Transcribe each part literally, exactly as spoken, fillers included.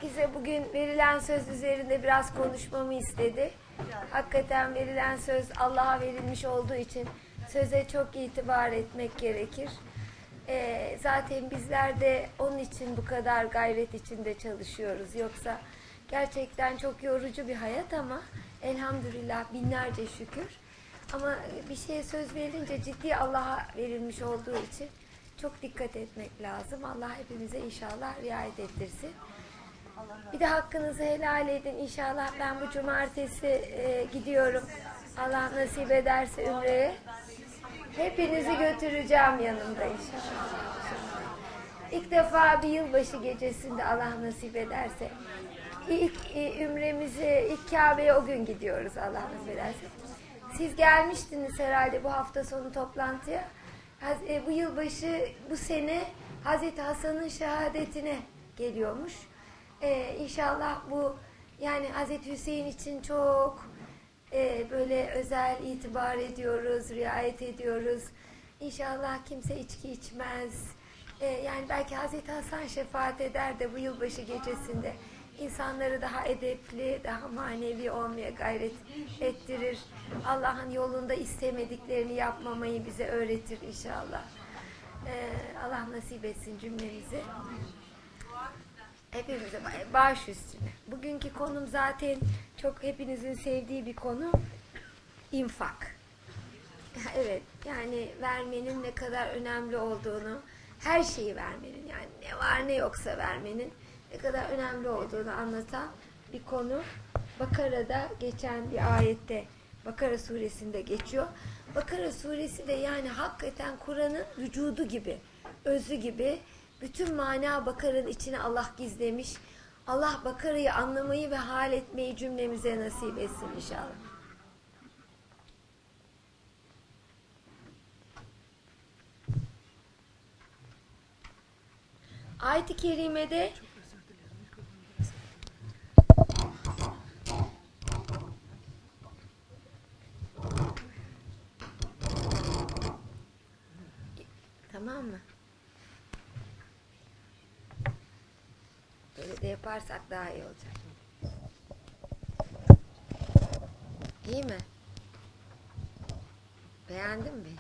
Pakize bugün verilen söz üzerinde biraz konuşmamı istedi. Hakikaten verilen söz Allah'a verilmiş olduğu için söze çok itibar etmek gerekir. Ee, zaten bizler de onun için bu kadar gayret içinde çalışıyoruz. Yoksa gerçekten çok yorucu bir hayat ama elhamdülillah binlerce şükür. Ama bir şeye söz verilince ciddi Allah'a verilmiş olduğu için çok dikkat etmek lazım. Allah hepimize inşallah riayet ettirsin. Bir de hakkınızı helal edin. İnşallah ben bu cumartesi e, gidiyorum. Allah nasip ederse Ümre'ye. Hepinizi götüreceğim yanımda inşallah. İlk defa bir yılbaşı gecesinde Allah nasip ederse. İlk e, Ümre'mizi, ilk Kabe'ye o gün gidiyoruz Allah nasip ederse. Siz gelmiştiniz herhalde bu hafta sonu toplantıya. E, bu yılbaşı bu sene Hazreti Hasan'ın şehadetine geliyormuş. Ee, inşallah bu yani Hazreti Hüseyin için çok e, böyle özel itibar ediyoruz, riayet ediyoruz. İnşallah kimse içki içmez. Ee, yani belki Hazreti Hasan şefaat eder de bu yılbaşı gecesinde insanları daha edepli, daha manevi olmaya gayret ettirir. Allah'ın yolunda istemediklerini yapmamayı bize öğretir inşallah. Ee, Allah nasip etsin cümlemizi. Hepimize baş üstüne. Bugünkü konum zaten çok hepinizin sevdiği bir konu. İnfak. Evet, yani vermenin ne kadar önemli olduğunu, her şeyi vermenin, yani ne var ne yoksa vermenin ne kadar önemli olduğunu anlatan bir konu. Bakara'da geçen bir ayette, Bakara suresinde geçiyor. Bakara suresi de yani hakikaten Kur'an'ın vücudu gibi, özü gibi. Bütün mana Bakara'nın içine Allah gizlemiş. Allah Bakara'yı anlamayı ve hal etmeyi cümlemize nasip etsin inşallah. Ayet-i Kerime'de tamam mı? Böyle de yaparsak daha iyi olacak. İyi mi? Beğendin mi?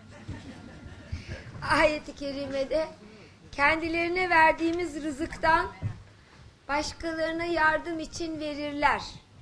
Ayet-i Kerime'de kendilerine verdiğimiz rızıktan başkalarına yardım için verirler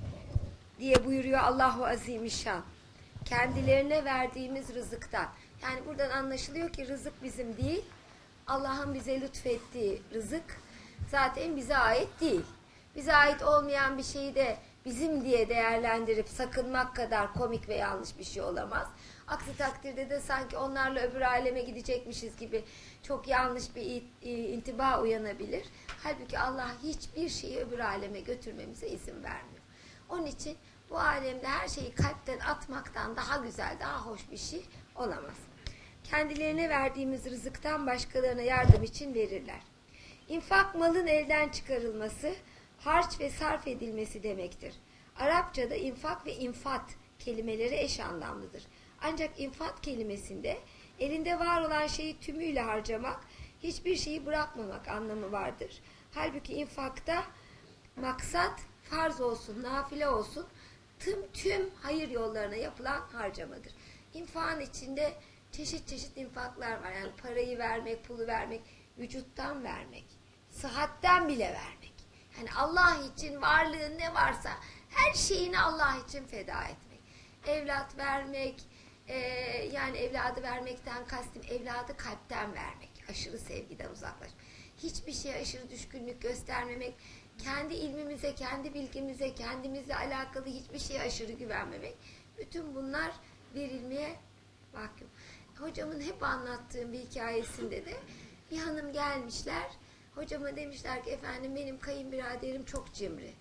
diye buyuruyor Allahu Azimüşşan. Kendilerine verdiğimiz rızıktan. Yani buradan anlaşılıyor ki rızık bizim değil. Allah'ın bize lütfettiği rızık zaten bize ait değil. Bize ait olmayan bir şeyi de bizim diye değerlendirip sakınmak kadar komik ve yanlış bir şey olamaz. Aksi takdirde de sanki onlarla öbür aleme gidecekmişiz gibi çok yanlış bir intiba uyanabilir. Halbuki Allah hiçbir şeyi öbür aleme götürmemize izin vermiyor. Onun için bu alemde her şeyi kalpten atmaktan daha güzel, daha hoş bir şey olamaz. Kendilerine verdiğimiz rızıktan başkalarına yardım için verirler. İnfak malın elden çıkarılması, harç ve sarf edilmesi demektir. Arapçada infak ve infat kelimeleri eş anlamlıdır. Ancak infat kelimesinde elinde var olan şeyi tümüyle harcamak, hiçbir şeyi bırakmamak anlamı vardır. Halbuki infakta maksat farz olsun, nafile olsun, tüm tüm hayır yollarına yapılan harcamadır. İnfakın içinde çeşit çeşit infaklar var. Yani parayı vermek, pulu vermek, vücuttan vermek, sıhhatten bile vermek. Yani Allah için varlığın ne varsa her şeyini Allah için feda etmek. Evlat vermek, e, yani evladı vermekten kastım evladı kalpten vermek. Aşırı sevgiden uzaklaşmak. Hiçbir şeye aşırı düşkünlük göstermemek. Kendi ilmimize, kendi bilgimize, kendimizle alakalı hiçbir şeye aşırı güvenmemek. Bütün bunlar verilmeye mahkum. Hocamın hep anlattığım bir hikayesinde de bir hanım gelmişler. Hocama demişler ki efendim benim kayınbiraderim çok cimri.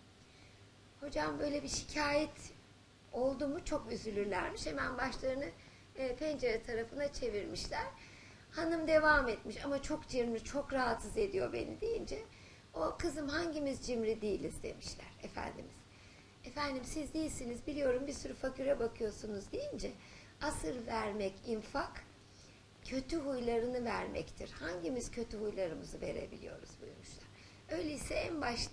Hocam böyle bir şikayet oldu mu çok üzülürlermiş. Hemen başlarını e, pencere tarafına çevirmişler. Hanım devam etmiş ama çok cimri, çok rahatsız ediyor beni deyince o kızım hangimiz cimri değiliz demişler Efendimiz. Efendim siz değilsiniz biliyorum bir sürü fakire bakıyorsunuz deyince asır vermek, infak kötü huylarını vermektir. Hangimiz kötü huylarımızı verebiliyoruz buyurmuşlar. Öyleyse en başta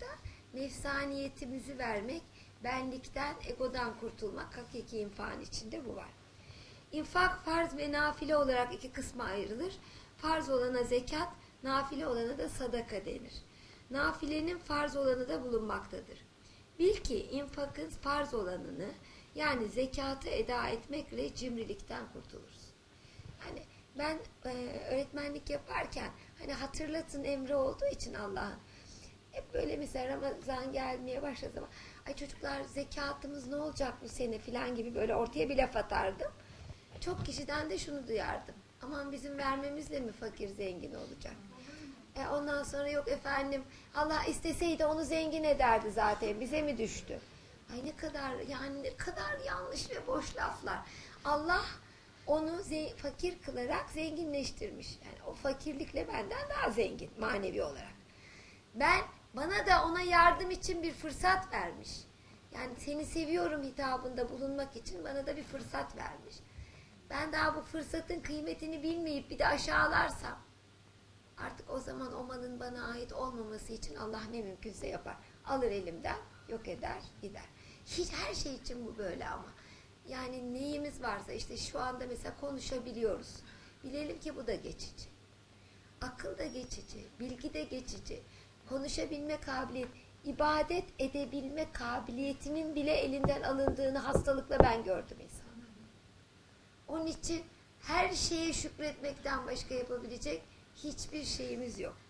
nefsaniyetimizi vermek, benlikten, egodan kurtulmak, hakiki infakın içinde bu var. İnfak farz ve nafile olarak iki kısma ayrılır. Farz olana zekat, nafile olana da sadaka denir. Nafilenin farz olanı da bulunmaktadır. Bil ki infakın farz olanını, yani zekatı eda etmekle cimrilikten kurtuluruz. Yani ben e, öğretmenlik yaparken hani hatırlatın emri olduğu için Allah'ın, hep böyle mesela Ramazan gelmeye başladığı zaman, ay çocuklar zekatımız ne olacak bu sene filan gibi böyle ortaya bir laf atardım. Çok kişiden de şunu duyardım. Aman bizim vermemizle mi fakir zengin olacak? E ondan sonra yok efendim Allah isteseydi onu zengin ederdi zaten, bize mi düştü? Ay ne kadar yani ne kadar yanlış ve boş laflar. Allah onu fakir kılarak zenginleştirmiş. Yani o fakirlikle benden daha zengin manevi olarak. Ben bana da ona yardım için bir fırsat vermiş. Yani seni seviyorum hitabında bulunmak için bana da bir fırsat vermiş. Ben daha bu fırsatın kıymetini bilmeyip bir de aşağılarsam, artık o zaman o malın bana ait olmaması için Allah ne mümkünse yapar. Alır elimden, yok eder, gider. Hiç her şey için bu böyle ama. Yani neyimiz varsa işte şu anda mesela konuşabiliyoruz. Bilelim ki bu da geçici. Akıl da geçici, bilgi de geçici. Konuşabilme kabiliyet, ibadet edebilme kabiliyetinin bile elinden alındığını hastalıkla ben gördüm insan. Onun için her şeye şükretmekten başka yapabilecek hiçbir şeyimiz yok.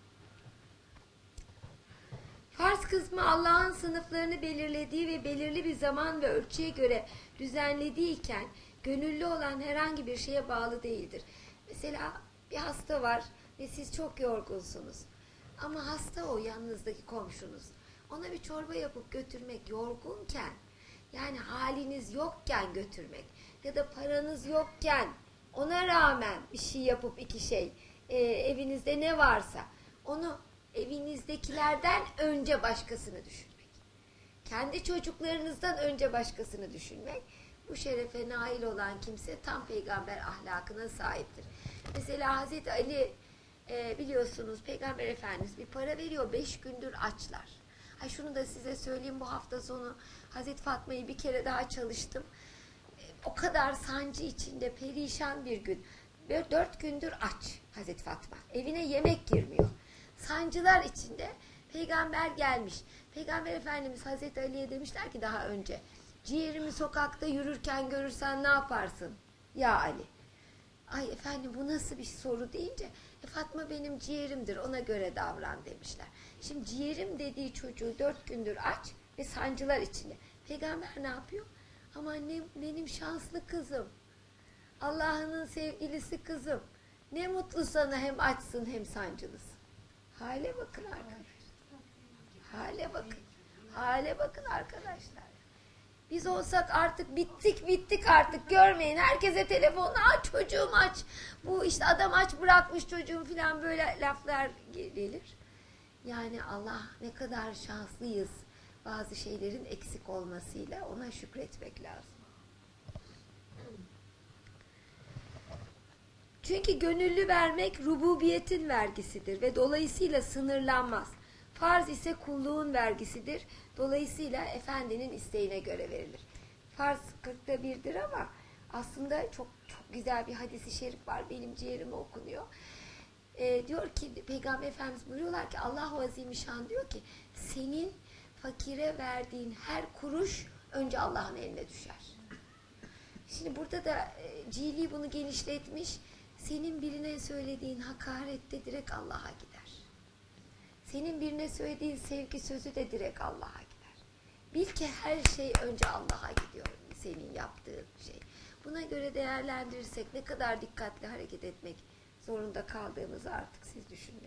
Farz kısmı Allah'ın sınıflarını belirlediği ve belirli bir zaman ve ölçüye göre düzenlediği iken gönüllü olan herhangi bir şeye bağlı değildir. Mesela bir hasta var ve siz çok yorgunsunuz. Ama hasta o yanınızdaki komşunuz. Ona bir çorba yapıp götürmek yorgunken, yani haliniz yokken götürmek ya da paranız yokken ona rağmen bir şey yapıp iki şey, e, evinizde ne varsa onu evinizdekilerden önce başkasını düşünmek. Kendi çocuklarınızdan önce başkasını düşünmek. Bu şerefe nail olan kimse tam peygamber ahlakına sahiptir. Mesela Hazreti Ali e, biliyorsunuz Peygamber Efendimiz bir para veriyor, beş gündür açlar. Ay şunu da size söyleyeyim, bu hafta sonu Hazreti Fatma'yı bir kere daha çalıştım. E, o kadar sancı içinde perişan bir gün. Dört gündür aç Hazreti Fatma. Evine yemek girmiyor. Sancılar içinde peygamber gelmiş. Peygamber Efendimiz Hazreti Ali'ye demişler ki daha önce, ciğerimi sokakta yürürken görürsen ne yaparsın ya Ali? Ay efendim bu nasıl bir soru deyince, e, Fatma benim ciğerimdir, ona göre davran demişler. Şimdi ciğerim dediği çocuğu dört gündür aç ve sancılar içinde. Peygamber ne yapıyor? Aman ne, benim şanslı kızım, Allah'ın sevgilisi kızım, ne mutlu sana hem açsın hem sancılısın. Hale bakın arkadaşlar. Hale bakın. Hale bakın arkadaşlar. Biz olsak artık bittik bittik artık, görmeyin. Herkese telefonla aç çocuğum aç. Bu işte adam aç bırakmış çocuğum filan, böyle laflar gelir. Yani Allah ne kadar şanslıyız bazı şeylerin eksik olmasıyla, ona şükretmek lazım. Çünkü gönüllü vermek rububiyetin vergisidir ve dolayısıyla sınırlanmaz. Farz ise kulluğun vergisidir. Dolayısıyla efendinin isteğine göre verilir. Farz kırkta birdir ama aslında çok çok güzel bir hadis-i şerif var. Benim ciğerime okunuyor. Ee, diyor ki Peygamber Efendimiz buyuruyorlar ki Allahu Azimüşşan diyor ki senin fakire verdiğin her kuruş önce Allah'ın eline düşer. Şimdi burada da e, Cili bunu genişletmiş. Senin birine söylediğin hakarette direkt Allah'a gider. Senin birine söylediğin sevgi sözü de direkt Allah'a gider. Bil ki her şey önce Allah'a gidiyor, senin yaptığın şey. Buna göre değerlendirirsek ne kadar dikkatli hareket etmek zorunda kaldığımızı artık siz düşünün.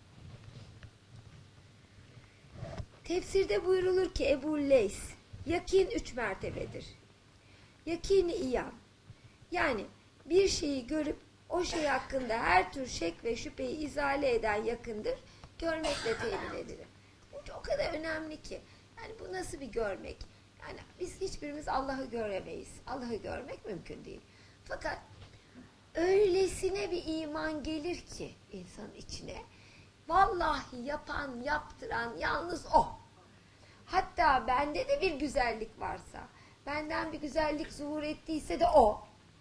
Tefsirde buyrulur ki Ebu Leys, yakin üç mertebedir. Yakin-i iyan, yani bir şeyi görüp o şey hakkında her tür şek ve şüpheyi izale eden yakındır. Görmekle temin edilir. Bu o kadar önemli ki. Yani bu nasıl bir görmek? Yani biz hiçbirimiz Allah'ı göremeyiz. Allah'ı görmek mümkün değil. Fakat öylesine bir iman gelir ki insanın içine, vallahi yapan, yaptıran yalnız o. Hatta bende de bir güzellik varsa, benden bir güzellik zuhur ettiyse de o.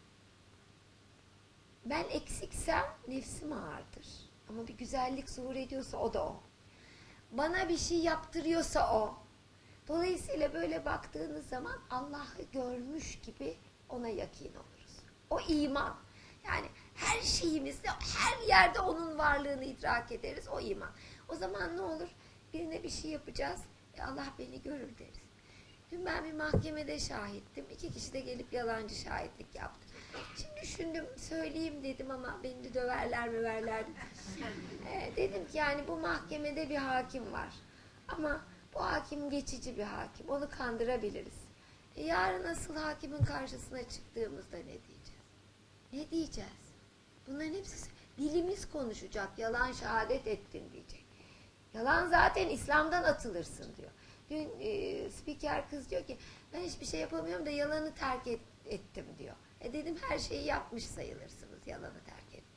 Ben eksiksem nefsim ağırdır. Ama bir güzellik zuhur ediyorsa o da o. Bana bir şey yaptırıyorsa o. Dolayısıyla böyle baktığınız zaman Allah'ı görmüş gibi ona yakin oluruz. O iman. Yani her şeyimizde, her yerde onun varlığını idrak ederiz. O iman. O zaman ne olur? Birine bir şey yapacağız. E Allah beni görür deriz. Dün ben bir mahkemede şahittim. İki kişi de gelip yalancı şahitlik yaptı. Şimdi düşündüm, söyleyeyim dedim ama beni de döverler möverler. E, dedim ki yani bu mahkemede bir hakim var. Ama bu hakim geçici bir hakim. Onu kandırabiliriz. E, yarın asıl hakimin karşısına çıktığımızda ne diyeceğiz? Ne diyeceğiz? Bunların hepsi dilimiz konuşacak. Yalan şehadet ettin diyecek. Yalan zaten İslam'dan atılırsın diyor. Dün e, spiker kız diyor ki ben hiçbir şey yapamıyorum da yalanı terk et, ettim diyor. E dedim her şeyi yapmış sayılırsınız yalanı terk etmek.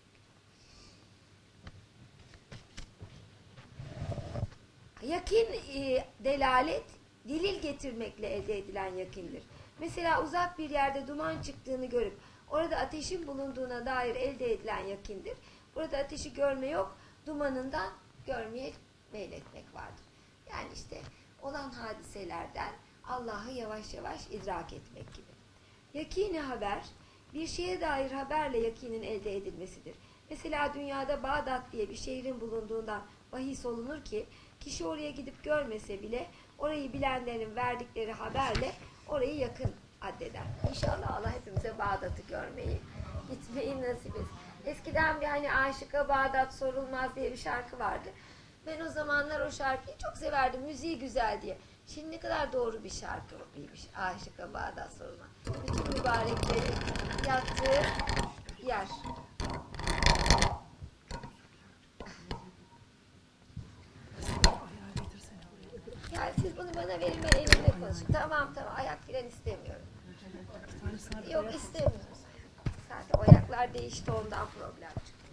Yakin e, delalet delil getirmekle elde edilen yakindir. Mesela uzak bir yerde duman çıktığını görüp orada ateşin bulunduğuna dair elde edilen yakindir. Burada ateşi görme yok, dumanından görmeye meyletmek vardır. Yani işte olan hadiselerden Allah'ı yavaş yavaş idrak etmek gibi. Yakini haber, bir şeye dair haberle yakinin elde edilmesidir. Mesela dünyada Bağdat diye bir şehrin bulunduğundan bahis olunur ki, kişi oraya gidip görmese bile orayı bilenlerin verdikleri haberle orayı yakın addeder. İnşallah Allah hepimize Bağdat'ı görmeyi, gitmeyi nasip etsin. Eskiden bir hani aşıka Bağdat sorulmaz diye bir şarkı vardı. Ben o zamanlar o şarkıyı çok severdim. Müziği güzel diye. Şimdi ne kadar doğru bir şarkıymış. Aşıka Bağdat sorulmaz. Bütün mübareklerin yattığı yer. Yani siz bunu bana verin, ben elimle konuşayım. Tamam tamam, ayak filan istemiyorum. Yok istemiyorum. Zaten o ayaklar değişti, ondan problem çıktı.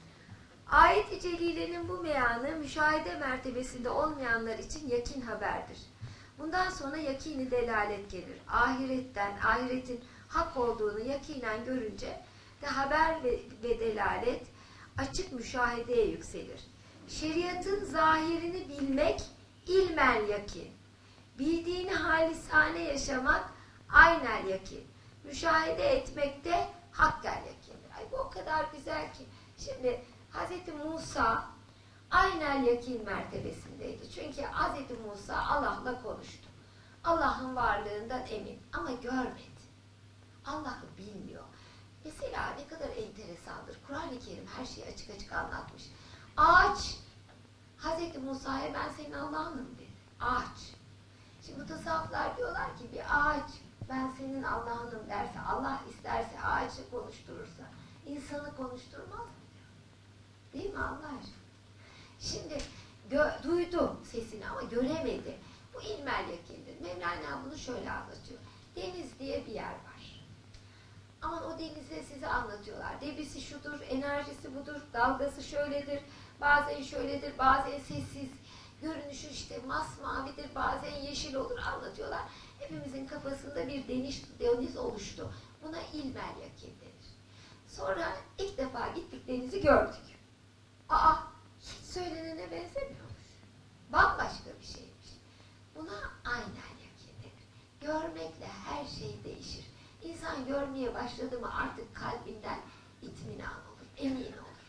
Ayet-i Celile'nin bu meyanı müşahede mertebesinde olmayanlar için yakin haberdir. Bundan sonra yakini delalet gelir. Ahiretten, ahiretin hak olduğunu yakinen görünce de haber ve, ve delalet açık müşahedeye yükselir. Şeriatın zahirini bilmek ilmel yakin. Bildiğini halisane yaşamak aynel yakin. Müşahede etmek de hakkel yakindir. Ay bu o kadar güzel ki. Şimdi Hazreti Musa aynel yakin mertebesindeydi. Çünkü Hazreti Musa Allah'la konuştu. Allah'ın varlığından emin ama görmedi. Allah'ı bilmiyor. Mesela ne kadar enteresandır. Kur'an-ı Kerim her şeyi açık açık anlatmış. Ağaç Hazreti Musa'ya ben senin Allah'ınım dedi. Ağaç. Şimdi bu tasavvuflar diyorlar ki bir ağaç ben senin Allah'ınım derse, Allah isterse ağaçla konuşturursa insanı konuşturmaz mı? Değil mi Allah aşkına? Şimdi duydu sesini ama göremedi. Bu ilmel yakindir. Mevlana bunu şöyle anlatıyor. Deniz diye bir yer var. Ama o denize size anlatıyorlar. Debisi şudur, enerjisi budur, dalgası şöyledir, bazen şöyledir, bazen sessiz, görünüşü işte masmavidir, bazen yeşil olur anlatıyorlar. Hepimizin kafasında bir deniz, deniz oluştu. Buna ilmel yakin denir. Sonra ilk defa gittik denizi gördük. Aa, hiç söylenene benzemiyormuş. Bambaşka bir şeymiş. Buna aynen yakin denir. Görmekle her şey değişir. İnsan görmeye başladı mı artık kalbinden itminan olur, emin olur.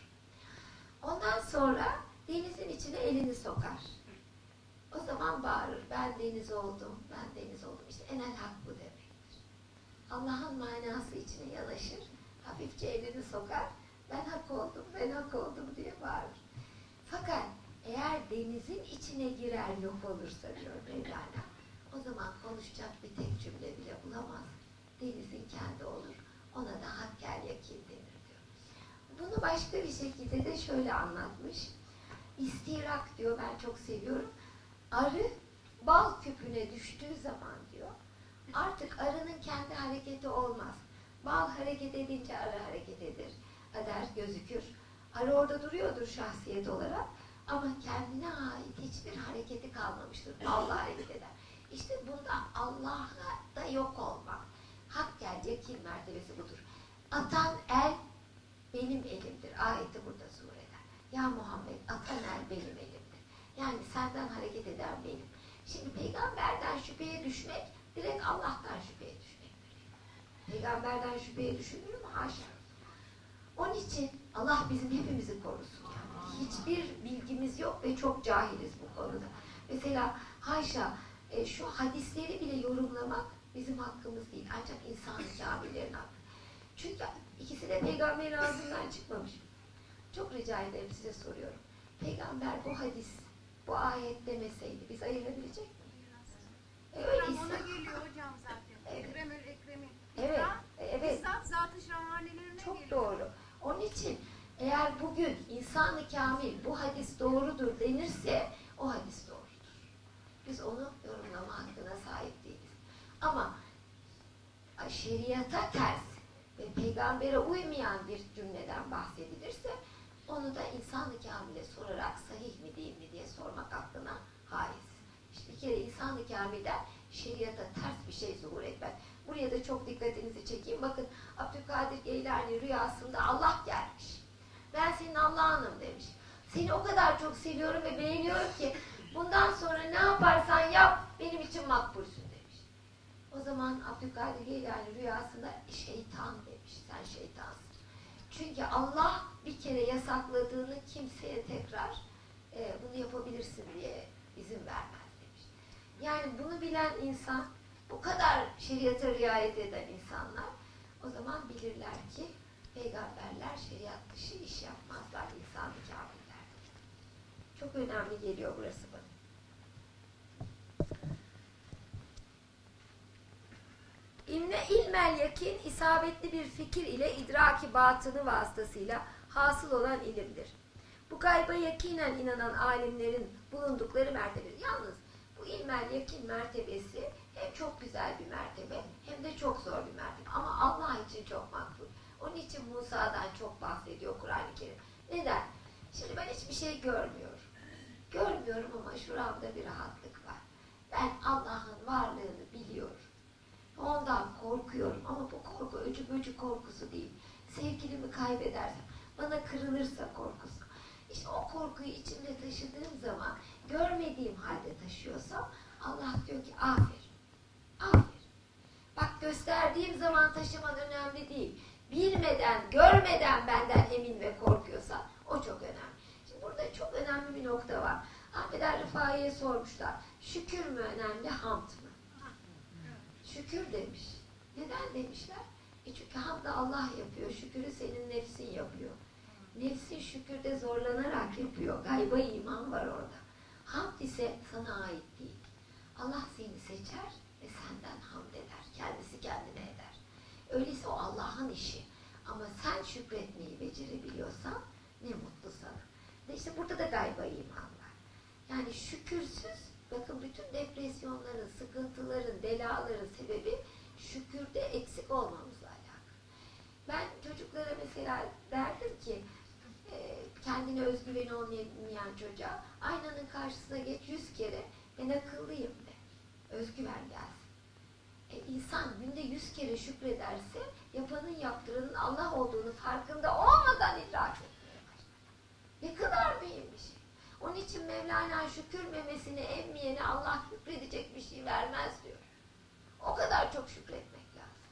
Ondan sonra denizin içine elini sokar. O zaman bağırır, ben deniz oldum, ben deniz oldum. İşte enel hak bu demektir. Allah'ın manası içine yanaşır, hafifçe elini sokar, ben hak oldum, ben hak oldum diye bağırır. Fakat eğer denizin içine girer yok olursa diyor Mevlana, o zaman konuşacak bir tek cümle bile bulamaz. Denizin kendi olur, ona da hakkel yakin denir diyor. Bunu başka bir şekilde de şöyle anlatmış. İstirak diyor, ben çok seviyorum. Arı bal küpüne düştüğü zaman diyor, artık arının kendi hareketi olmaz. Bal hareket edince arı hareket eder, eder gözükür. Arı orada duruyordur şahsiyet olarak. Ama kendine ait hiçbir hareketi kalmamıştır. Allah hareket eder. İşte bunda Allah'a da yok olmak. Hakkel yakin mertebesi budur. Atan el benim elimdir. Ayeti burada surede. Ya Muhammed, atan el benim elimdir. Yani senden hareket eden benim. Şimdi peygamberden şüpheye düşmek direkt Allah'tan şüpheye düşmektir. Peygamberden şüpheye düşünür mü? Haşa. Onun için Allah bizim hepimizi korusun. Yani. Hiçbir bilgimiz yok ve çok cahiliz bu konuda. Mesela haşa e, şu hadisleri bile yorumlamak bizim hakkımız değil. Ancak insan-ı kamillerin hakkı. Çünkü ikisi de peygamberin ağzından çıkmamış. Çok rica ederim, size soruyorum. Peygamber bu hadis, bu ayet demeseydi biz ayırabilecek miyiz? E, öyleyse. Ona geliyor hocam zaten. Evet. Ekremül Ekrem'in. Evet. Evet. Bizzat zat-ı şahanelerine Çok geliyor. doğru. Onun için eğer bugün insan-ı kamil bu hadis doğrudur denirse o hadis doğrudur. Biz onu yorumlama hakkına sahip değiliz. Ama şeriata ters ve peygambere uymayan bir cümleden bahsedilirse onu da insan-ı kamile sorarak sahih mi değil mi diye sormak hakkına haiz. İşte bir kere insan-ı kamilden şeriata ters bir şey zuhur etmez. Buraya da çok dikkatinizi çekeyim. Bakın Abdülkadir Geylani rüyasında Allah gelmiş. Ben senin Allah'ınım demiş. Seni o kadar çok seviyorum ve beğeniyorum ki bundan sonra ne yaparsan yap benim için makbulsün demiş. O zaman Abdülkadir Geylani rüyasında şeytan demiş. Sen şeytansın. Çünkü Allah bir kere yasakladığını kimseye tekrar e, bunu yapabilirsin diye izin vermez demiş. Yani bunu bilen insan, bu kadar şeriata riayet eden insanlar o zaman bilirler ki peygamberler şeriat dışı iş yapmazlar, insan-ı kamillerdir. Çok önemli geliyor burası bana. İlme, ilmel yakin, isabetli bir fikir ile idraki batını vasıtasıyla hasıl olan ilimdir. Bu gayba yakinen inanan alimlerin bulundukları mertebedir. Yalnız bu ilmel yakin mertebesi hem çok güzel bir mertebe hem de çok zor bir mertebe. Ama Allah için çok makbul. Onun için Musa'dan çok bahsediyor Kur'an-ı Kerim. Neden? Şimdi ben hiçbir şey görmüyorum. Görmüyorum ama şuramda bir rahatlık var. Ben Allah'ın varlığını biliyorum. Ondan korkuyorum ama bu korku öcü böcü korkusu değil. Sevgilimi kaybedersem, bana kırılırsa korkusu. İşte o korkuyu içimde taşıdığım zaman, görmediğim halde taşıyorsam, Allah diyor ki aferin, aferin. Bak gösterdiğim zaman taşıman önemli değil. Bilmeden, görmeden benden emin ve korkuyorsan, o çok önemli. Şimdi burada çok önemli bir nokta var. Ahmet Er Rifai'ye sormuşlar, şükür mü önemli, hamd mı? Şükür demiş. Neden demişler? E çünkü hamd Allah yapıyor. Şükürü senin nefsin yapıyor. Nefsin şükürde zorlanarak yapıyor. Gayba iman var orada. Hamd ise sana ait değil. Allah seni seçer ve senden hamd eder. Kendisi kendine eder. Öyleyse o Allah'ın işi. Ama sen şükretmeyi becerebiliyorsan ne mutlu sana. İşte burada da gayba iman var. Yani şükürsüz, bakın bütün depresyonların, sıkıntıların, belaların sebebi şükürde eksik olmamızla alakalı. Ben çocuklara mesela derdim ki, e, kendine özgüveni olmayan çocuğa aynanın karşısına geç yüz kere, ben akıllıyım de. Özgüven gelsin. E, insan günde yüz kere şükrederse, yapanın yaptıranın Allah olduğunu farkında olmadan idrak etmeye başlar. Ne kadar mühim bir şey. Onun için Mevlana şükür memesini emmeyene Allah şükredecek bir şey vermez diyor. O kadar çok şükretmek lazım.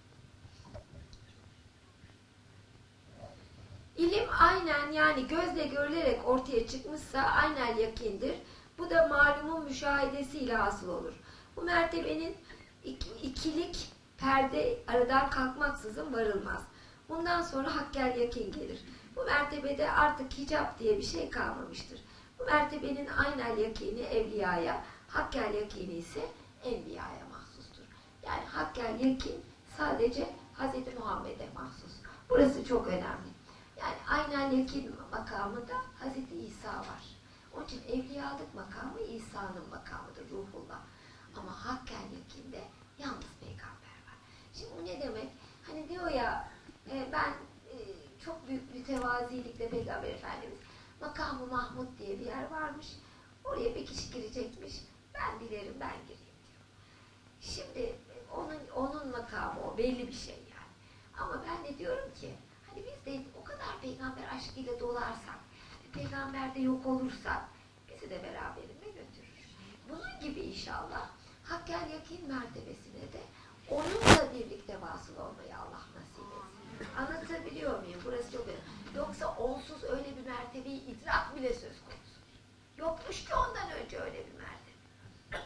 İlim aynen, yani gözle görülerek ortaya çıkmışsa aynel yakindir. Bu da malumun müşahedesiyle hasıl olur. Bu mertebenin ikilik perde aradan kalkmaksızın varılmaz. Bundan sonra hakkel yakin gelir. Bu mertebede artık hicap diye bir şey kalmamıştır. Bu mertebenin aynel yakini evliyaya, hakkel yakini ise enbiyaya mahsustur. Yani hakkel yakin sadece Hz. Muhammed'e mahsus. Burası çok önemli. Yani aynel yakin makamında Hz. İsa var. Onun için evliyalık makamı İsa'nın makamıdır, ruhullah. Ama hakkel yakinde yalnız peygamber var. Şimdi bu ne demek? Hani diyor ya, e, ben e, çok büyük mütevazilikle Peygamber Efendimiz Makam-ı Mahmud diye bir yer varmış. Oraya bir kişi girecekmiş. Ben dilerim ben gireyim diyor. Şimdi onun onun makamı o, belli bir şey yani. Ama ben de diyorum ki hani biz de o kadar peygamber aşkıyla dolarsak, peygamberde yok olursak bizi de beraberinde götürür. Bunun gibi inşallah hakkel yakin mertebesine de onunla birlikte vasıl olmayı Allah nasip etsin. Anlatabiliyor muyum? Burası çok önemli. Yoksa onsuz öyle bir mertebeyi idrak bile söz konusu. Yokmuş ki ondan önce öyle bir mertebe.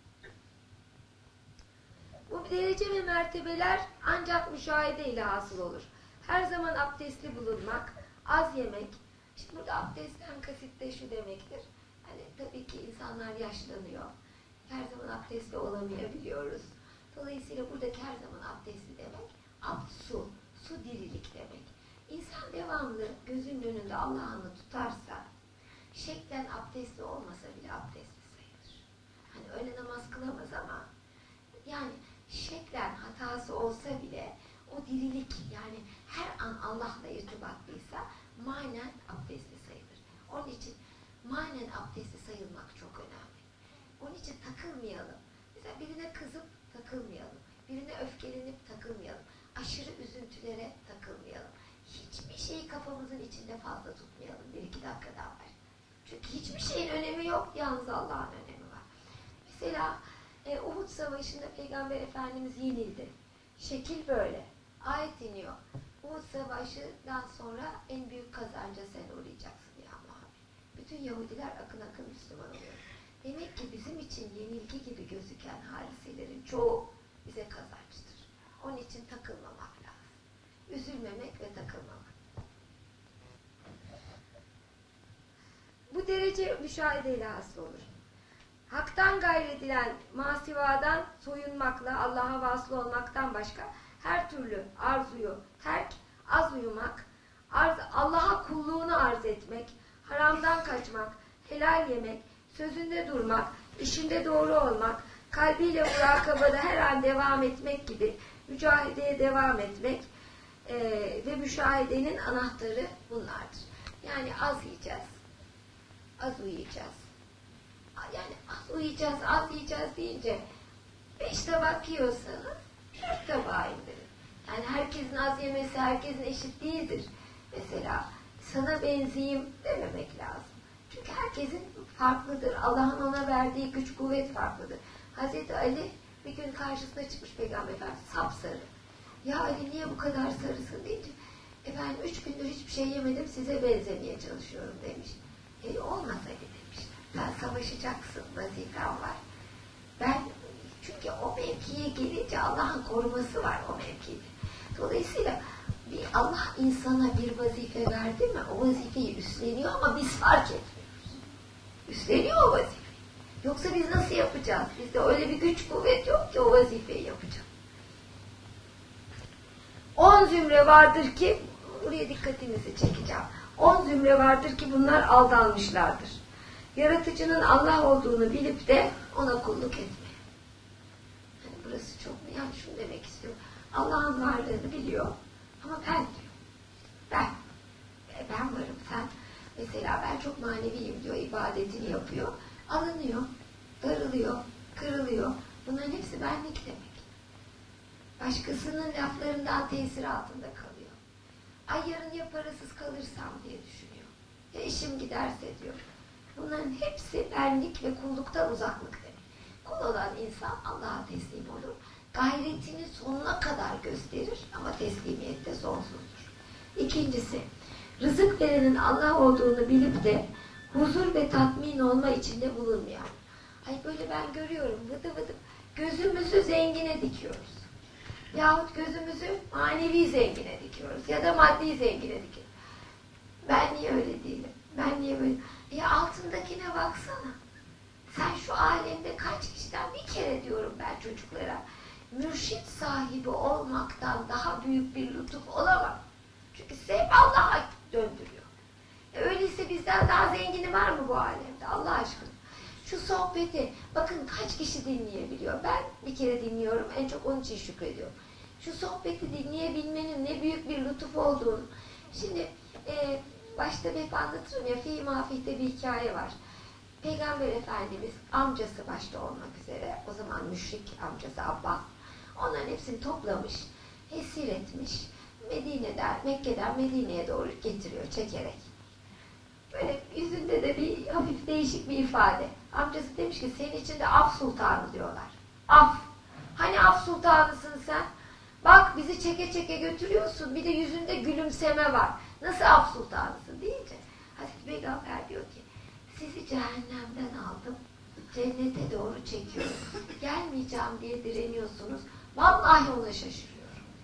Bu derece ve mertebeler ancak müşahede ile hasıl olur. Her zaman abdestli bulunmak, az yemek. Şimdi burada abdestten kasıt de şu demektir. Hani tabii ki insanlar yaşlanıyor. Her zaman abdestli olamayabiliyoruz. Dolayısıyla buradaki her zaman abdestli demek, abd su, su dirilik demek. İnsan devamlı gözünün önünde Allah'ını tutarsa, şeklen abdestli olmasa bile abdestli sayılır. Hani öyle namaz kılamaz ama, yani şeklen hatası olsa bile o dirilik, yani her an Allah'la irtibatlıysa manen abdestli sayılır. Onun için manen abdestli sayılmak çok önemli. Onun için takılmayalım. Mesela birine kızıp takılmayalım. Birine öfkelenip takılmayalım. Aşırı üzüntülere takılmayalım. Hiçbir şeyi kafamızın içinde fazla tutmayalım. Bir iki dakikadan var. Çünkü hiçbir şeyin önemi yok. Yalnız Allah'ın önemi var. Mesela e, Uhud Savaşı'nda Peygamber Efendimiz yenildi. Şekil böyle. Ayet iniyor. Uhud Savaşı'dan sonra en büyük kazanca sen uğrayacaksın ya Muhammed. Bütün Yahudiler akın akın Müslüman oluyor. Demek ki bizim için yenilgi gibi gözüken hadiselerin çoğu bize kazançtır. Onun için takılmamak lazım. Üzülmemek ve takılmamak. Bu derece müşahedeyle hasıl olur. Hak'tan gayredilen masivadan soyunmakla Allah'a vasıl olmaktan başka her türlü arzuyu terk, az uyumak, arz, Allah'a kulluğunu arz etmek, haramdan kaçmak, helal yemek, sözünde durmak, işinde doğru olmak, kalbiyle murakabada her an devam etmek gibi mücahedeye devam etmek e, ve müşahedenin anahtarı bunlardır. Yani az yiyeceğiz, az uyuyacağız. Yani az uyuyacağız, az yiyeceğiz deyince beş tabak yiyorsanız dört tabağa indirin. Yani herkesin az yemesi herkesin eşit değildir. Mesela sana benzeyeyim dememek lazım. Çünkü herkesin farklıdır. Allah'ın ona verdiği güç kuvvet farklıdır. Hazreti Ali bir gün karşısına çıkmış Peygamber Efendimiz sapsarı. Ya Ali niye bu kadar sarısın deyince efendim üç gündür hiçbir şey yemedim size benzemeye çalışıyorum demiş. E olmasaydı demişler. Sen savaşacaksın, vazifen var. Ben çünkü o mevkiye gelince Allah'ın koruması var o mevkide. Dolayısıyla bir Allah insana bir vazife verdi mi o vazifeyi üstleniyor ama biz fark etmiyoruz. Üstleniyor o vazifeyi. Yoksa biz nasıl yapacağız? Bizde öyle bir güç kuvvet yok ki o vazifeyi yapacağız. On zümre vardır ki, buraya dikkatinizi çekeceğim. On zümre vardır ki bunlar aldanmışlardır. Yaratıcının Allah olduğunu bilip de ona kulluk etme. Yani burası çok mu? Yani şunu demek istiyorum. Allah'ın varlığını biliyor ama ben diyor. Ben. E ben varım. Sen mesela ben çok maneviyim diyor. İbadetini yapıyor. Alınıyor. Darılıyor. Kırılıyor. Bunların hepsi benlik demek. Başkasının laflarından tesir altında kalıyor. Ay yarın ya parasız kalırsam diye düşünüyor. Ya işim giderse diyor. Bunların hepsi benlik ve kulluktan uzaklık demek. Kul olan insan Allah'a teslim olur. Gayretini sonuna kadar gösterir ama teslimiyette sonsuzdur. İkincisi, rızık verenin Allah olduğunu bilip de huzur ve tatmin olma içinde bulunmayan. Ay böyle ben görüyorum vıdı vıdı gözümüzü zengine dikiyoruz. Yahut gözümüzü manevi zengine dikiyoruz ya da maddi zengine dikiyoruz. Ben niye öyle değilim? Ben niye böyle? Ya altındakine baksana. Sen şu alemde kaç kişiden bir kere diyorum ben çocuklara. Mürşit sahibi olmaktan daha büyük bir lütuf olamaz. Çünkü size hep Allah'a döndürüyor. E öyleyse bizden daha zengini var mı bu alemde Allah aşkına? Şu sohbeti bakın kaç kişi dinleyebiliyor. Ben bir kere dinliyorum. En çok onun için şükrediyorum. Şu sohbeti dinleyebilmenin ne büyük bir lütuf olduğunu. Şimdi e, başta hep anlatırım ya, Fi Mafih'te bir hikaye var. Peygamber Efendimiz amcası başta olmak üzere, o zaman müşrik amcası Abbas, onların hepsini toplamış, esir etmiş, Medine'den, Mekke'den Medine'ye doğru getiriyor çekerek. Böyle yüzünde de bir hafif değişik bir ifade. Amcası demiş ki senin için de Af Sultanı diyorlar. Af. Hani Af Sultanısın sen? Bak bizi çeke çeke götürüyorsun, bir de yüzünde gülümseme var. Nasıl Af Sultanısın deyince Hazreti Peygamber diyor ki sizi cehennemden aldım, cennete doğru çekiyorum. Gelmeyeceğim diye direniyorsunuz. Vallahi ona şaşırıyorum.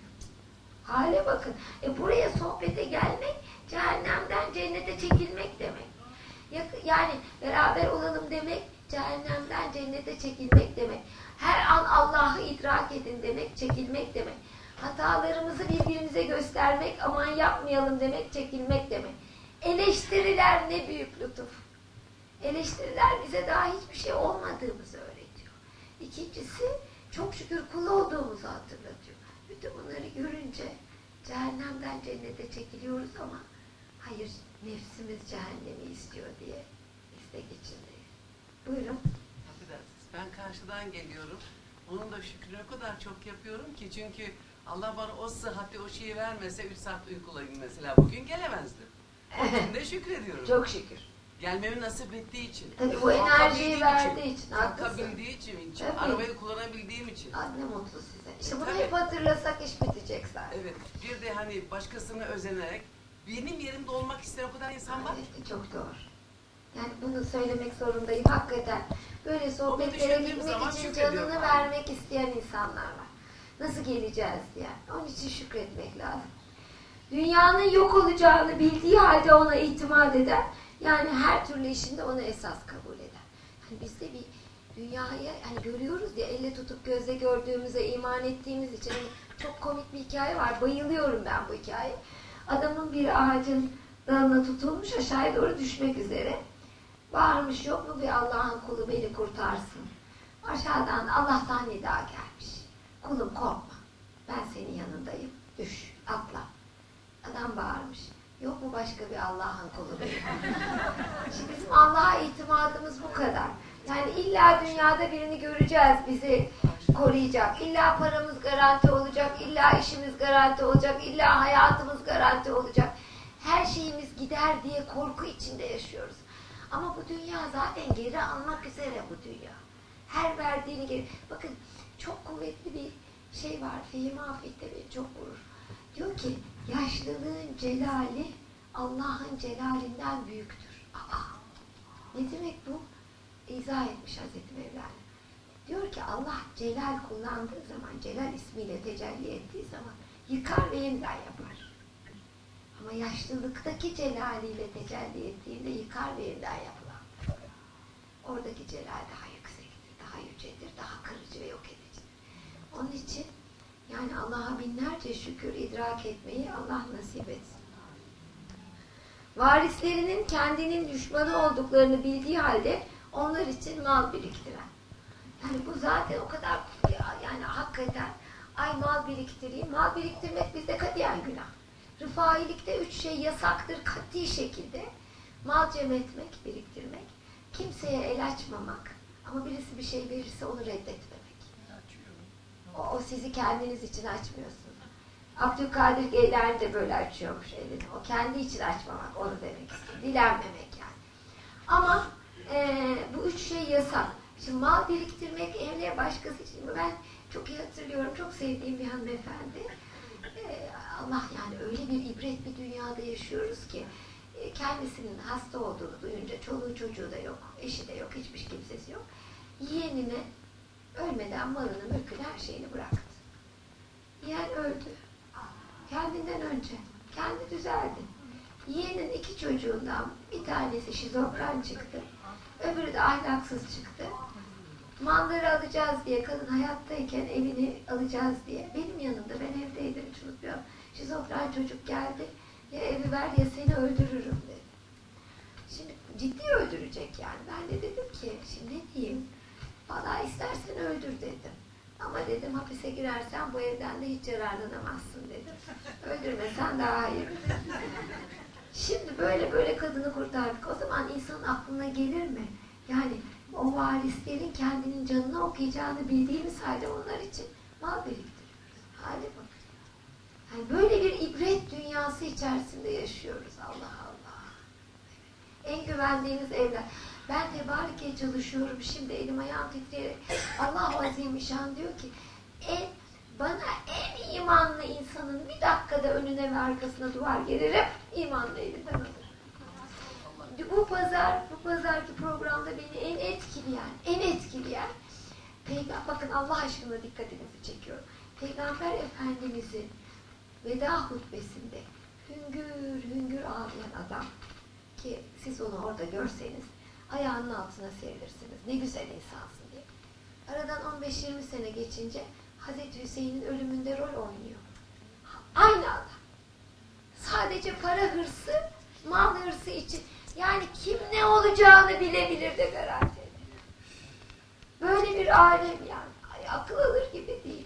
Hale bakın. E buraya sohbete gelmek, cehennemden cennete çekilmek demek. Yani beraber olalım demek, cehennemden cennete çekilmek demek. Her an Allah'ı idrak edin demek, çekilmek demek. Hatalarımızı birbirimize göstermek, aman yapmayalım demek, çekilmek demek. Eleştiriler ne büyük lütuf. Eleştiriler bize daha hiçbir şey olmadığımızı öğretiyor. İkincisi, çok şükür kul olduğumuzu hatırlatıyor. Bütün bunları görünce cehennemden cennete çekiliyoruz ama hayır, nefsimiz cehennemi istiyor diye istek içindeyiz. Buyurun. Affedersiniz, ben karşıdan geliyorum. Onun da şükrünü o kadar çok yapıyorum ki, çünkü Allah bana o sıhhati, o şeyi vermese üç saat uykulayım mesela, bugün gelemezdim. Onun için de şükrediyorum. Çok şükür. Gelmemi nasip ettiği için. Tabii bu enerjiyi verdiği için, için haklısın. kalkabildiği için, için Tabii. arabayı kullanabildiğim için. Aa, ne mutlu size. İşte bunu Tabii. hep hatırlasak iş bitecek zaten. Evet, bir de hani başkasına özenerek, benim yerimde olmak isteyen o kadar insan var. Evet, çok doğru. Yani bunu söylemek zorundayım hakikaten. Böyle sohbetlere düşündüğüm gitmek zaman için şükrediyorum canını abi. vermek isteyen insanlar var. Nasıl geleceğiz diye. Onun için şükretmek lazım. Dünyanın yok olacağını bildiği halde ona itimat eden, yani her türlü işinde onu esas kabul eden. Hani biz de bir dünyayı hani görüyoruz ya, elle tutup gözle gördüğümüze iman ettiğimiz için hani çok komik bir hikaye var. Bayılıyorum ben bu hikaye. Adamın bir ağacın dalına tutulmuş, aşağıya doğru düşmek üzere. Bağırmış, yok mu bir Allah'ın kulu beni kurtarsın. Aşağıdan Allah'tan nida gelmiş. Kulum korkma, ben senin yanındayım. Düş, atla. Adam bağırmış. Yok mu başka bir Allah'ın kulu beni? Şimdi bizim Allah'a itimadımız bu kadar. Yani illa dünyada birini göreceğiz bizi koruyacak. İlla paramız garanti olacak. İlla işimiz garanti olacak. İlla hayatımız garanti olacak. Her şeyimiz gider diye korku içinde yaşıyoruz. Ama bu dünya zaten geri almak üzere bu dünya. Her verdiğini geri... Bakın çok kuvvetli bir şey var. Fehim Afet'te beni çok vurur. Diyor ki yaşlılığın celali Allah'ın celalinden büyüktür. Aa, ne demek bu? İzah etmiş Hazreti Mevlana. Diyor ki Allah celal kullandığı zaman, celal ismiyle tecelli ettiği zaman yıkar ve yeniden yapar. Ama yaşlılıktaki celaliyle tecelli ettiğinde yıkar ve yeniden yapılan. Oradaki celal daha yüksektir, daha yücedir, daha kırıcı ve yok edicidir. Onun için yani Allah'a binlerce şükür idrak etmeyi Allah nasip etsin. Varislerinin kendinin düşmanı olduklarını bildiği halde onlar için mal biriktiren. Yani bu zaten o kadar yani hakikaten ay mal biriktireyim. Mal biriktirmek bizde katiyen günah. Rıfailikte üç şey yasaktır kati şekilde. Mal cem etmek, biriktirmek. Kimseye el açmamak. Ama birisi bir şey verirse onu reddetmemek. O, o sizi kendiniz için açmıyorsunuz. Abdülkadir Geylani de böyle açıyormuş elini. O kendi için açmamak, onu demek istiyor. Dilenmemek yani. Ama e, bu üç şey yasak. Şimdi mal biriktirmek evliye başkası için. Ben çok iyi hatırlıyorum, çok sevdiğim bir hanımefendi. E, Allah yani öyle bir ibret bir dünyada yaşıyoruz ki e, kendisinin hasta olduğunu duyunca çoluğu çocuğu da yok, eşi de yok, hiçbir kimsesi yok. Yeğenine ölmeden malını, mülkünü, her şeyini bıraktı. Yeğen öldü. Kendinden önce. Kendi düzeldi. Yeğenin iki çocuğundan bir tanesi şizofren çıktı. Öbürü de ahlaksız çıktı. Malları alacağız diye, kadın hayattayken evini alacağız diye. Benim yanımda, ben evdeydim, hiç unutmuyorum. Şizofren çocuk geldi. Ya evi ver ya seni öldürürüm dedi. Şimdi ciddi öldürecek yani. Ben de dedim ki, şimdi ne diyeyim? Vallahi istersen öldür dedim. Ama dedim hapise girersen bu evden de hiç yararlanamazsın dedim. Öldürmesen daha iyi. Şimdi böyle böyle kadını kurtardık. O zaman insanın aklına gelir mi? Yani o varislerin kendinin canını okuyacağını bildiğimiz halde onlar için mal biriktiriyoruz. Hale bak. Yani böyle bir ibret dünyası içerisinde yaşıyoruz. Allah Allah. En güvendiğiniz evler. Ben tebarike çalışıyorum şimdi, elim ayağım titreyerek. Allah-u Azimüşşan diyor ki en, bana en imanlı insanın bir dakikada önüne ve arkasına duvar gelirim, imanlı elinden alırım. Bu pazar, bu pazarki programda beni en etkileyen, en etkileyen Peygamber, bakın Allah aşkına dikkatinizi çekiyorum. Peygamber Efendimizin veda hutbesinde hüngür hüngür ağlayan adam, ki siz onu orada görseniz ayağının altına serilirsiniz. Ne güzel insansın diye. Aradan on beş yirmi sene geçince Hazreti Hüseyin'in ölümünde rol oynuyor. Aynı adam. Sadece para hırsı, mal hırsı için. Yani kim ne olacağını bilebilir de garanti eder. Böyle bir alem yani. Ay, akıl alır gibi değil.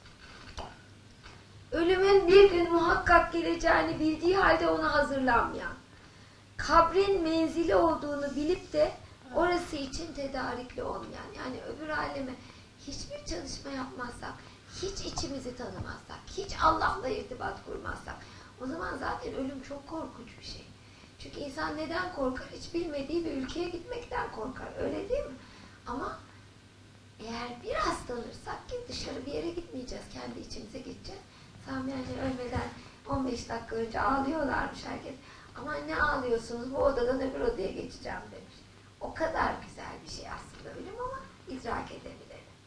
Ölümün bir gün muhakkak geleceğini bildiği halde ona hazırlanmayan, kabrin menzili olduğunu bilip de orası için tedarikli olmayan, yani öbür aleme hiçbir çalışma yapmazsak, hiç içimizi tanımazsak, hiç Allah'la irtibat kurmazsak, o zaman zaten ölüm çok korkunç bir şey. Çünkü insan neden korkar? Hiç bilmediği bir ülkeye gitmekten korkar. Öyle değil mi? Ama eğer biraz tanırsak ki dışarı bir yere gitmeyeceğiz. Kendi içimize gideceğiz. Sami anne ölmeden on beş dakika önce ağlıyorlarmış herkes. Ama ne ağlıyorsunuz? Bu odadan öbür odaya geçeceğim demiş. O kadar güzel bir şey aslında ölüm ama idrak edebilelim.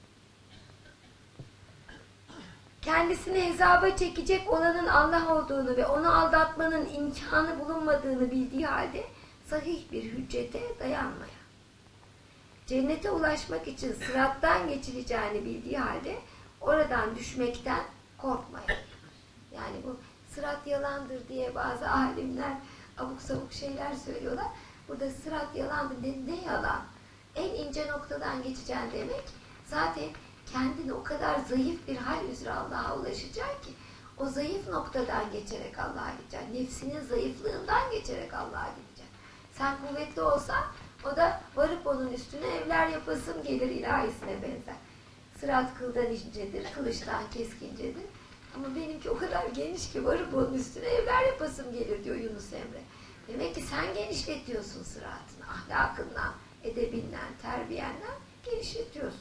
Kendisini hesaba çekecek olanın Allah olduğunu ve onu aldatmanın imkanı bulunmadığını bildiği halde sahih bir hüccete dayanmaya, cennete ulaşmak için sırattan geçileceğini bildiği halde oradan düşmekten korkmaya. Yani bu sırat yalandır diye bazı alimler abuk sabuk şeyler söylüyorlar. Burada sırat yalandır. Ne, ne yalan? En ince noktadan geçeceğin demek zaten kendini o kadar zayıf bir hal üzere Allah'a ulaşacak ki o zayıf noktadan geçerek Allah'a gideceksin. Nefsinin zayıflığından geçerek Allah'a gideceksin. Sen kuvvetli olsan o da varıp onun üstüne evler yapasım gelir ilahisine benzer. Sırat kıldan incedir, kılıçtan keskincedir. Ama benimki o kadar geniş ki varıp onun üstüne evler yapasım gelir diyor Yunus Emre. Demek ki sen genişletiyorsun sıratını. Ahlakından, edebinden, terbiyenden genişletiyorsun.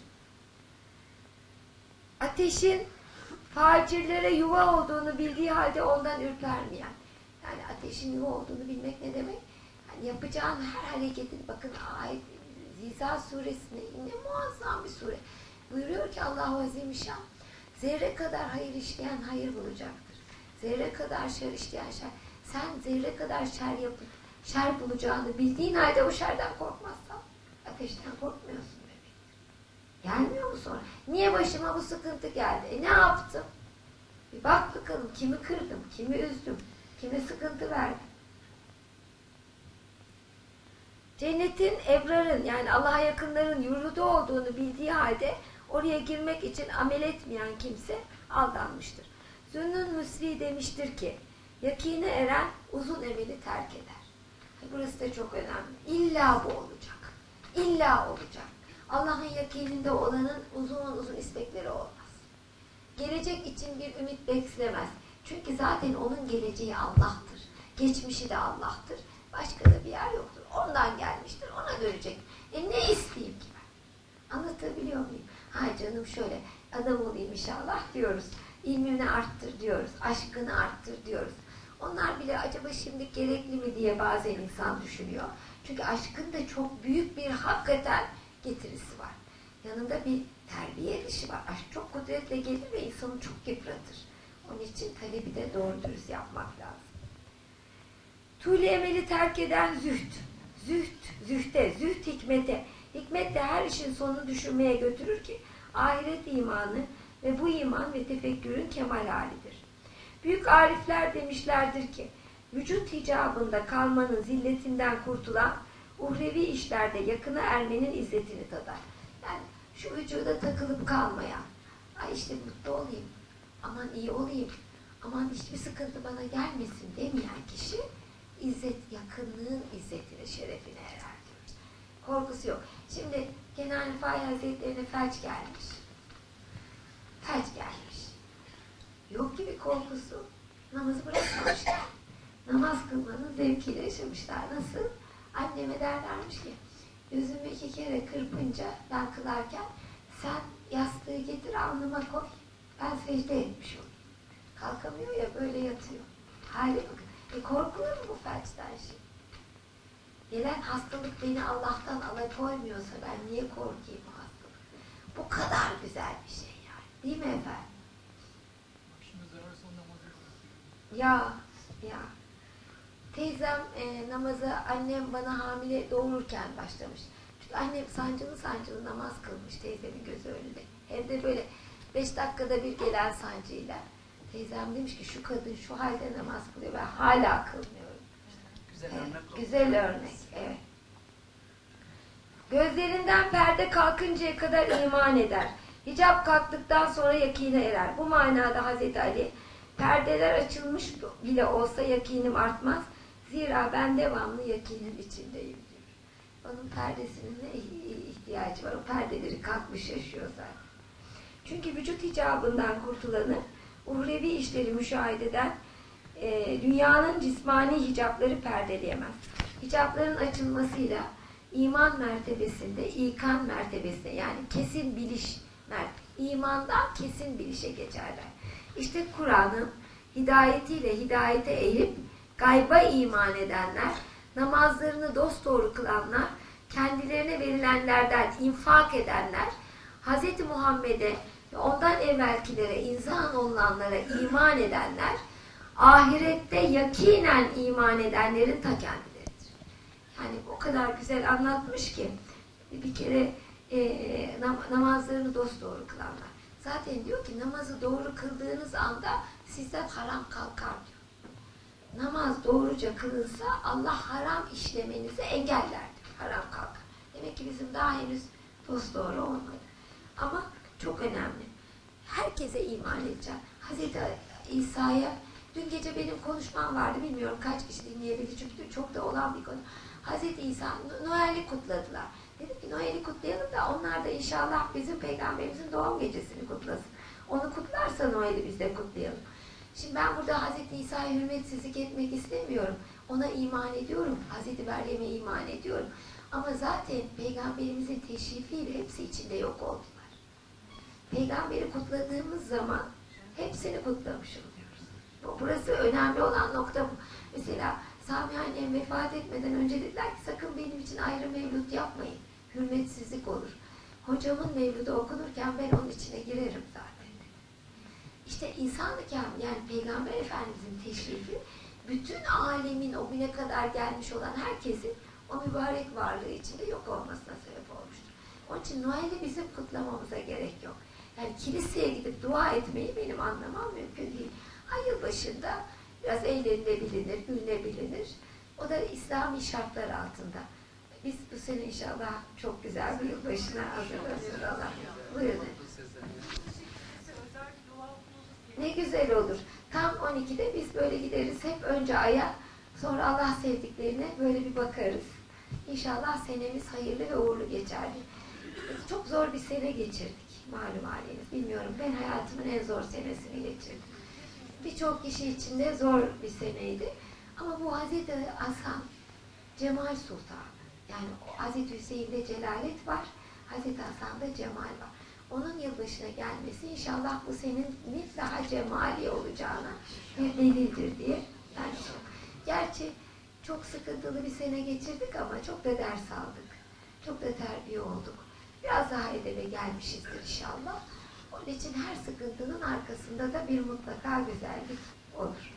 Ateşin facirlere yuva olduğunu bildiği halde ondan ürpermeyen. Yani ateşin yuva olduğunu bilmek ne demek? Yani yapacağın her hareketin, bakın ayet Zilzal suresinde ne muazzam bir sure. Buyuruyor ki Allah-u Azimüşşan, zerre kadar hayır işleyen hayır bulacaktır. Zerre kadar şer işleyen şer. Sen zerre kadar şer yapıp şer bulacağını bildiğin halde o şerden korkmazsan ateşten korkmuyorsun demektir. Gelmiyor mu sonra? Niye başıma bu sıkıntı geldi? E ne yaptım? Bir bak bakalım kimi kırdım, kimi üzdüm, kime sıkıntı verdim. Cennetin ebrarın yani Allah'a yakınların yurdu olduğunu bildiği halde oraya girmek için amel etmeyen kimse aldanmıştır. Zünnun Müsri demiştir ki, yakine eren uzun emeli terk eder. Burası da çok önemli. İlla bu olacak. İlla olacak. Allah'ın yakininde olanın uzun uzun istekleri olmaz. Gelecek için bir ümit beslemez. Çünkü zaten onun geleceği Allah'tır. Geçmişi de Allah'tır. Başka da bir yer yoktur. Ondan gelmiştir. Ona dönecek. E ne isteyeyim ki ben? Anlatabiliyor muyum? Ha canım şöyle adam olayım inşallah diyoruz. İlmini arttır diyoruz. Aşkını arttır diyoruz. Onlar bile acaba şimdi gerekli mi diye bazen insan düşünüyor. Çünkü aşkın da çok büyük bir hakikaten getirisi var. Yanında bir terbiye işi var. Aşk çok kudretle gelir ve insanı çok yıpratır. Onun için talebi de doğru dürüst yapmak lazım. Tuğle emeli terk eden zühd. Zühd, zühte, zühd hikmete. Hikmet de her işin sonunu düşürmeye götürür ki ahiret imanı ve bu iman ve tefekkürün kemal halidir. Büyük arifler demişlerdir ki vücut hicabında kalmanın zilletinden kurtulan uhrevi işlerde yakına ermenin izzetini tadar. Yani şu vücuda takılıp kalmayan, ay işte mutlu olayım, aman iyi olayım, aman hiçbir sıkıntı bana gelmesin demeyen kişi İzzet, yakınlığın izzetine, şerefine erer diyoruz. Korkusu yok. Şimdi Kenan Rifai Hazretleri'ne felç gelmiş. Felç gelmiş. Yok gibi korkusu. Namazı bırakmamışlar. Namaz kılmanın zevkiyle yaşamışlar. Nasıl? Anneme derlermiş ki, gözümü iki kere kırpınca ben kılarken sen yastığı getir alnıma koy. Ben secde etmiş olayım. Kalkamıyor ya, böyle yatıyor. Hali bakın. E korkulur mu bu felçten şimdi? Gelen hastalık beni Allah'tan alakoymuyorsa ben niye korkayım bu hastalık? Bu kadar güzel bir şey yani. Değil mi efendim? Ya, ya. Teyzem e, namaza annem bana hamile doğururken başlamış. Çünkü annem sancılı sancılı namaz kılmış teyzemin gözü önünde. Hem de böyle beş dakikada bir gelen sancıyla. Teyzem demiş ki şu kadın şu halde namaz kılıyor. Ben hala kılmıyorum. Güzel Evet, örnek oldu. güzel örnek. Evet. Gözlerinden perde kalkıncaya kadar iman eder. Hicap kalktıktan sonra yakine erer. Bu manada Hazreti Ali, perdeler açılmış bile olsa yakinim artmaz. Zira ben devamlı yakinin içindeyim diyor. Onun perdesinin ne ihtiyacı var? O perdeleri kalkmış yaşıyor zaten. Çünkü vücut hicabından kurtulanı, uhrevi işleri müşahede eden, e, dünyanın cismani hicapları perdeleyemez. Hicapların açılmasıyla iman mertebesinde, ikan mertebesine yani kesin biliş mertebesine, imandan kesin bilişe geçerler. İşte Kur'an'ın hidayetiyle hidayete eğilip gayba iman edenler, namazlarını dosdoğru kılanlar, kendilerine verilenlerden infak edenler, Hz. Muhammed'e ve ondan evvelkilere, insan olunanlara iman edenler, ahirette yakinen iman edenlerin ta kendileridir. Yani o kadar güzel anlatmış ki, bir kere e, namazlarını dosdoğru kılanlar. Zaten diyor ki namazı doğru kıldığınız anda sizden haram kalkar diyor. Namaz doğruca kılınsa Allah haram işlemenizi engeller diyor. Haram kalkar. Demek ki bizim daha henüz dosdoğru olmadı. Ama çok önemli. Herkese iman edeceğim. Hazreti İsa'ya dün gece benim konuşmam vardı. Bilmiyorum kaç kişi dinleyebildi çünkü çok da olan bir konu. Hazreti İsa Noel'i kutladılar. Dedim ki Noel'i kutlayalım da onlar da inşallah bizim peygamberimizin doğum gecesini kutlasın. Onu kutlarsa Noel'i biz de kutlayalım. Şimdi ben burada Hazreti İsa'ya hürmetsizlik etmek istemiyorum. Ona iman ediyorum. Hazreti Meryem'e iman ediyorum. Ama zaten peygamberimizin teşrifiyle hepsi içinde yok oldular. Peygamberi kutladığımız zaman hepsini kutlamış oluyoruz. Burası önemli olan nokta bu. Mesela Sami annem vefat etmeden önce dediler ki sakın benim için ayrı mevlüt yapmayın. Hürmetsizlik olur. Hocamın mevlüdü okunurken ben onun içine girerim zaten. İşte insan-ı kâmil yani Peygamber Efendimizin teşrifi bütün alemin o güne kadar gelmiş olan herkesin o mübarek varlığı içinde yok olmasına sebep olmuştur. Onun için Noel'i bizim kutlamamıza gerek yok. Yani kiliseye gidip dua etmeyi benim anlamam mümkün değil. Ay yılbaşında biraz eğlenilebilir, gülünebilir. O da İslami şartlar altında. Biz bu sene inşallah çok güzel bir yılbaşına hazırlanıyoruz Allah. Buyurun. Ne güzel olur. Tam on ikide biz böyle gideriz. Hep önce Ay'a, sonra Allah sevdiklerine böyle bir bakarız. İnşallah senemiz hayırlı ve uğurlu geçer. Çok zor bir sene geçirdik. Malum haliniz. Bilmiyorum. Ben hayatımın en zor senesini geçirdim. Birçok kişi için de zor bir seneydi. Ama bu Hazreti Hasan, Cemal Sultan. Yani Hazreti Hüseyin'de celalet var. Hazreti Hasan'da cemal var. Onun yılbaşına gelmesi inşallah bu senin daha cemali olacağına bir delildir diye ben düşünüyorum. Gerçi çok sıkıntılı bir sene geçirdik ama çok da ders aldık. Çok da terbiye olduk. Biraz daha edebe gelmişizdir inşallah. Onun için her sıkıntının arkasında da bir mutlaka güzellik olur.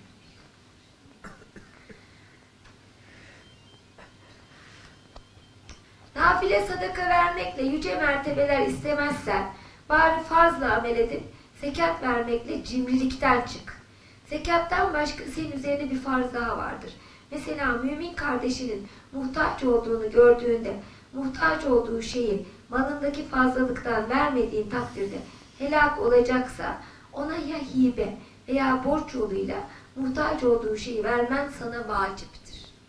Nafile sadaka vermekle yüce mertebeler istemezsen bari farzla amel edip zekat vermekle cimrilikten çık. Zekattan başka senin üzerine bir farz daha vardır. Mesela mümin kardeşinin muhtaç olduğunu gördüğünde muhtaç olduğu şeyi malındaki fazlalıktan vermediğin takdirde helak olacaksa ona ya hibe veya borç yoluyla muhtaç olduğu şeyi vermen sana vaciptir.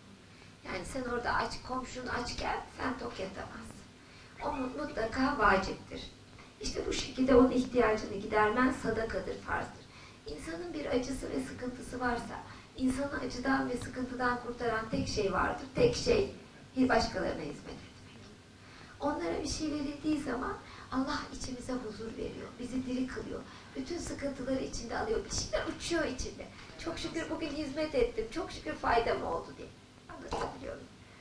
Yani sen orada aç, komşun açken sen tok yatamazsın. O mutlaka vaciptir. İşte bu şekilde onun ihtiyacını gidermen sadakadır, farzdır. İnsanın bir acısı ve sıkıntısı varsa, insanı acıdan ve sıkıntıdan kurtaran tek şey vardır. Tek şey, bir başkalarına hizmet etmek. Onlara bir şey verildiği zaman Allah içimize huzur veriyor, bizi diri kılıyor. Bütün sıkıntıları içinde alıyor. Bir şeyler uçuyor içinde. Çok şükür bugün hizmet ettim, çok şükür faydam oldu diye. Anlatabiliyorum.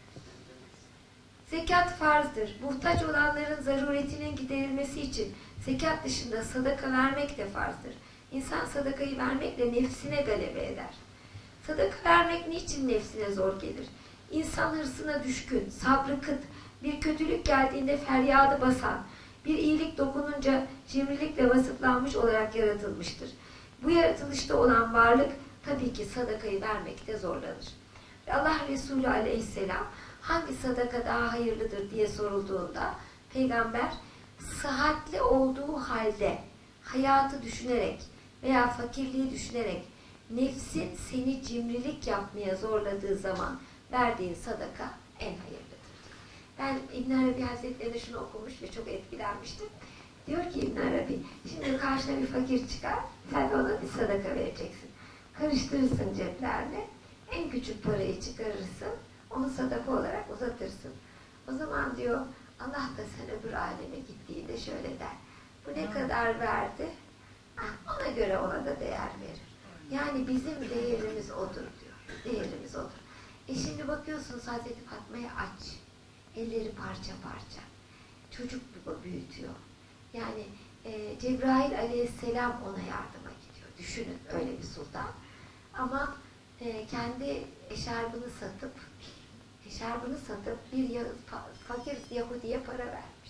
Zekat farzdır. Muhtaç olanların zaruretinin giderilmesi için zekat dışında sadaka vermek de farzdır. İnsan sadakayı vermekle nefsine galebe eder. Sadaka vermek niçin nefsine zor gelir? İnsan hırsına düşkün, sabrı kıt, bir kötülük geldiğinde feryadı basan, bir iyilik dokununca cimrilikle vasıflanmış olarak yaratılmıştır. Bu yaratılışta olan varlık tabii ki sadakayı vermekte zorlanır. Allah Resulü Aleyhisselam hangi sadaka daha hayırlıdır diye sorulduğunda Peygamber sıhhatli olduğu halde hayatı düşünerek veya fakirliği düşünerek nefsin seni cimrilik yapmaya zorladığı zaman verdiğin sadaka en hayırlıdır. Ben İbn Arabi Hazretleri'nde şunu okumuş ve çok etkilenmiştim. Diyor ki İbn Arabi, şimdi karşına bir fakir çıkar, sen de ona bir sadaka vereceksin. Karıştırırsın ceplerini, en küçük parayı çıkarırsın, onu sadaka olarak uzatırsın. O zaman diyor, Allah da sen öbür aleme gittiğinde şöyle der, bu ne kadar verdi? Ah, ona göre ona da değer verir. Yani bizim değerimiz odur diyor. Değerimiz odur. E şimdi bakıyorsunuz Hazreti Fatma'ya aç. Elleri parça parça. Çocuk büyütüyor. Yani e, Cebrail Aleyhisselam ona yardıma gidiyor. Düşünün öyle bir sultan. Ama e, kendi eşarbını satıp eşarbını satıp bir ya, fakir Yahudi'ye para vermiş.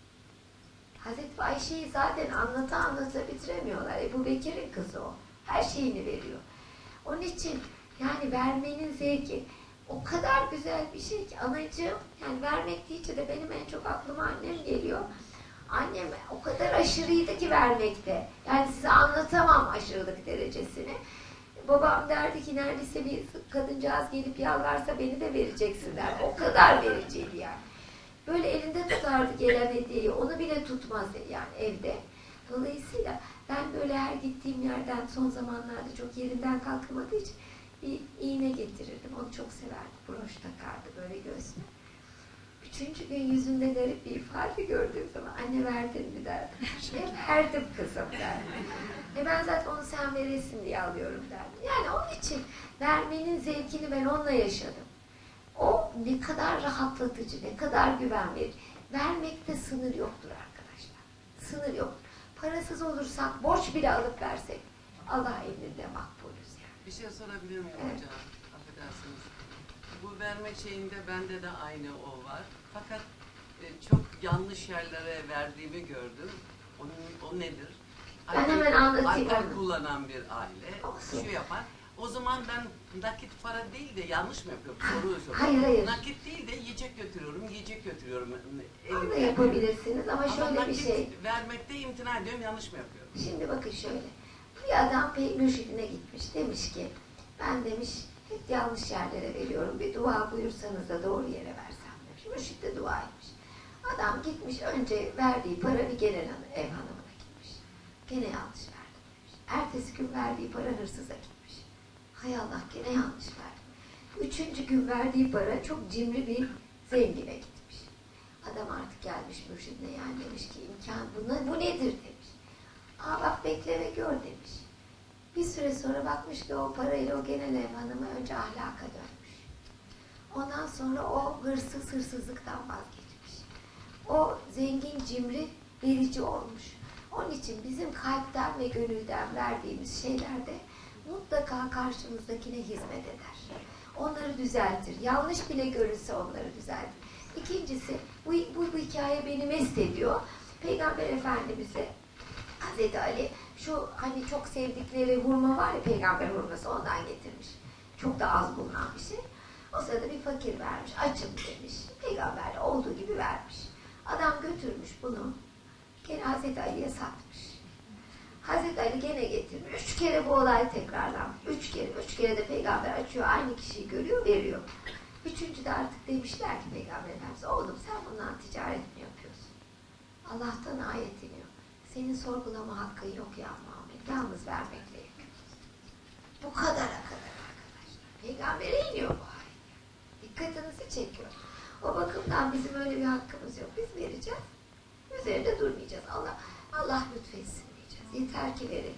Hazreti Ayşe'yi zaten anlata anlata bitiremiyorlar. Ebu Bekir'in kızı o. Her şeyini veriyor. Onun için yani vermenin zevki o kadar güzel bir şey ki anacığım, yani vermek deyince de benim en çok aklıma annem geliyor. Annem o kadar aşırıydı ki vermekte. Yani size anlatamam aşırılık derecesini. Babam derdi ki neredeyse bir kadıncağız gelip yalvarsa beni de vereceksin der. O kadar vericiydi yani. Böyle elinde tutardı gelen hediyeyi. Onu bile tutmaz yani evde. Dolayısıyla ben böyle her gittiğim yerden son zamanlarda çok yerinden kalkamadığı için bir iğne getirirdim. Onu çok severdi. Broş takardı böyle göğsüne. Üçüncü gün yüzünde garip bir ifade gördüğüm zaman anne verdin mi derdim. E, verdim kızım derdim. E ben zaten onu sen veresin diye alıyorum derdim. Yani onun için vermenin zevkini ben onunla yaşadım. O ne kadar rahatlatıcı, ne kadar güven verir. Vermekte sınır yoktur arkadaşlar. Sınır yoktur. Parasız olursak, borç bile alıp versek Allah emrinde makbulüz yani. Bir şey sorabilir miyim Evet. hocam? Affedersiniz. Bu verme şeyinde bende de aynı o var. Fakat e, çok yanlış yerlere verdiğimi gördüm. Onun, o nedir? Ben hemen anlatayım Alkol onu. kullanan bir aile. Olsun. Şu yapar. O zaman ben nakit para değil de yanlış mı yapıyorum? Soru soruyorum. Hayır, hayır. Nakit değil de yiyecek götürüyorum, yiyecek götürüyorum. Onu da Elimde. yapabilirsiniz ama Ama şöyle bir nakit şey. vermekte imtina ediyorum, yanlış mı yapıyorum? Şimdi bakın şöyle. Bir adam pek mürşidine gitmiş. Demiş ki ben demiş hep yanlış yerlere veriyorum. Bir dua buyursanız da doğru yere versem demiş. Mürşid de dua etmiş. Adam gitmiş önce verdiği para bir gelen hanım, ev hanımına gitmiş. Gene yanlış verdim demiş. Ertesi gün verdiği para hırsıza gitmiş. Hay Allah gene yanlış verdim. Üçüncü gün verdiği para çok cimri bir zengine gitmiş. Adam artık gelmiş mürşidine yani demiş ki imkan buna, bu nedir demiş. Aa bak bekle ve gör demiş. Bir süre sonra bakmış ki o parayla o genel ev hanımı önce ahlaka dönmüş. Ondan sonra o hırsız hırsızlıktan vazgeçmiş. O zengin cimri verici olmuş. Onun için bizim kalpten ve gönülden verdiğimiz şeylerde mutlaka karşımızdakine hizmet eder. Onları düzeltir. Yanlış bile görülse onları düzeltir. İkincisi bu, bu, bu hikaye beni mest ediyor. Peygamber Efendimiz'e Hazreti Ali şu hani çok sevdikleri hurma var ya peygamber hurması ondan getirmiş. Çok da az bulunan bir şey. O sırada bir fakir vermiş. Açım demiş. Peygamber de olduğu gibi vermiş. Adam götürmüş bunu. Gene Hazreti Ali'ye satmış. Hazreti Ali gene getirmiş. Üç kere bu olay tekrarlanmış. Üç kere. Üç kere de peygamber açıyor. Aynı kişiyi görüyor, veriyor. Üçüncüde artık demişler ki Peygamber Efendimiz, oğlum sen bundan ticaret mi yapıyorsun? Allah'tan ayet iniyor. Senin sorgulama hakkın yok ya Muhammed. Yalnız vermekle yapıyorsun. Bu kadara kadar arkadaşlar. Peygamber'e iniyor bu ayet. Dikkatinizi çekiyor. O bakımdan bizim öyle bir hakkımız yok. Biz vereceğiz. Üzerinde durmayacağız. Allah Allah lütfetsin diyeceğiz. Yeter ki verelim.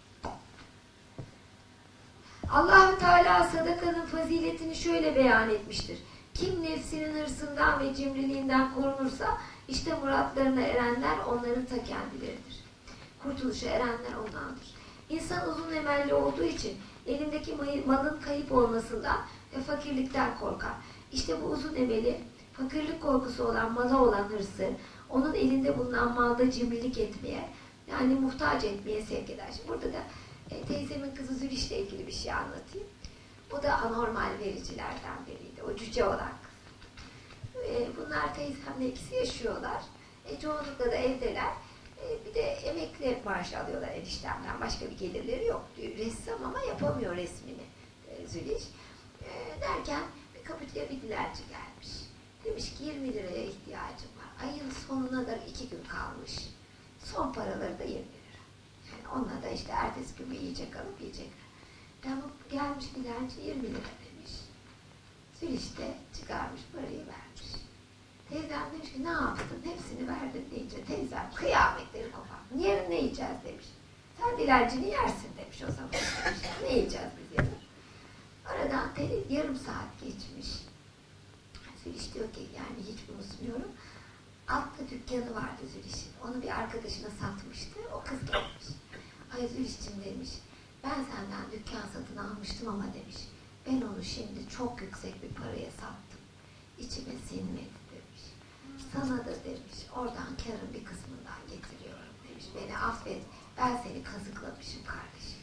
Allah-u Teala sadakanın faziletini şöyle beyan etmiştir. Kim nefsinin hırsından ve cimriliğinden korunursa işte muratlarına erenler onların ta kendileridir. Kurtuluşa erenler ondandır. İnsan uzun emelli olduğu için elindeki malın kayıp olmasından ve fakirlikten korkar. İşte bu uzun emeli, fakirlik korkusu olan mala olan hırsı, onun elinde bulunan malda cimrilik etmeye, yani muhtaç etmeye sevk eder. Şimdi burada da e, teyzemin kızı Züliş'le ilgili bir şey anlatayım. O da anormal vericilerden biriydi. O cüce olan kız. E, bunlar teyzemle ikisi yaşıyorlar. E, çoğunlukla da evdeler. E, bir de emekli maaş alıyorlar eniştemden. Başka bir gelirleri yok. Ressam ama yapamıyor resmini e, Züliş. E, derken bir kapıcıya bir dilenci gelmiş. Demiş ki yirmi liraya ihtiyacım var. Ayın sonuna da iki gün kalmış. Son paraları da yirmi lira. Yani onunla da işte ertesi gün bir yiyecek alıp yiyecek. Ama gelmiş dilenci yirmi lira demiş. Züliş de çıkarmış parayı vermiş. Teyzem demiş ki ne yaptın? Hepsini verdin deyince teyzem kıyametleri kopar. Yarın ne yiyeceğiz demiş. Sen dilencini yersin demiş o zaman. Demiş. Ne yiyeceğiz biz yarın? Aradan yarım saat geçmiş. Züliş diyor ki yani hiç unutmuyorum. Altta dükkanı vardı Züliş'in. Onu bir arkadaşına satmıştı. O kız gelmiş. Ay Züliş'cim demiş. Ben senden dükkan satın almıştım ama demiş. Ben onu şimdi çok yüksek bir paraya sattım. İçime sinmedi demiş. Sana da demiş. Oradan karın bir kısmından getiriyorum demiş. Beni affet. Ben seni kazıklamışım kardeşim.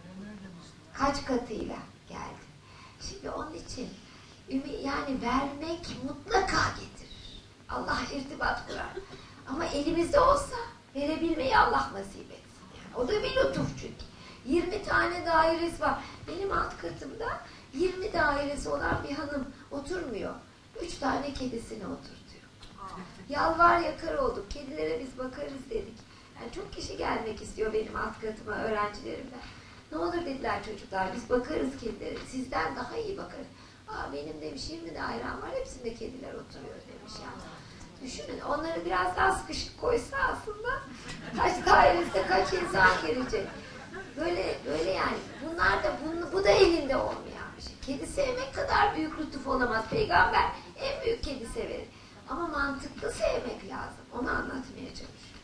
Kaç katıyla geldi. Şimdi onun için yani vermek mutlaka getirir. Allah irtibat kurar. Ama elimizde olsa verebilmeyi Allah nasip etsin. Yani o da bir lütuf çünkü. yirmi tane dairesi var. Benim alt katımda yirmi dairesi olan bir hanım oturmuyor. üç tane kedisini oturtuyor. Yalvar yakar olduk. Kedilere biz bakarız dedik. Yani çok kişi gelmek istiyor benim alt katıma öğrencilerimden. Ne olur dediler çocuklar biz bakarız kedilere. Sizden daha iyi bakarız. Aa, benim demiş yirmi dairem var. Hepsinde kediler oturuyor demiş yani. Düşünün onları biraz daha sıkışık koysa aslında kaç dairesinde kaç insan gelecek. Böyle böyle yani bunlar da bunu, bu da elinde olmayan bir şey. Kedi sevmek kadar büyük lütuf olamaz. Peygamber en büyük kedi sever. Ama mantıklı sevmek lazım. Onu anlatmaya çalışıyor.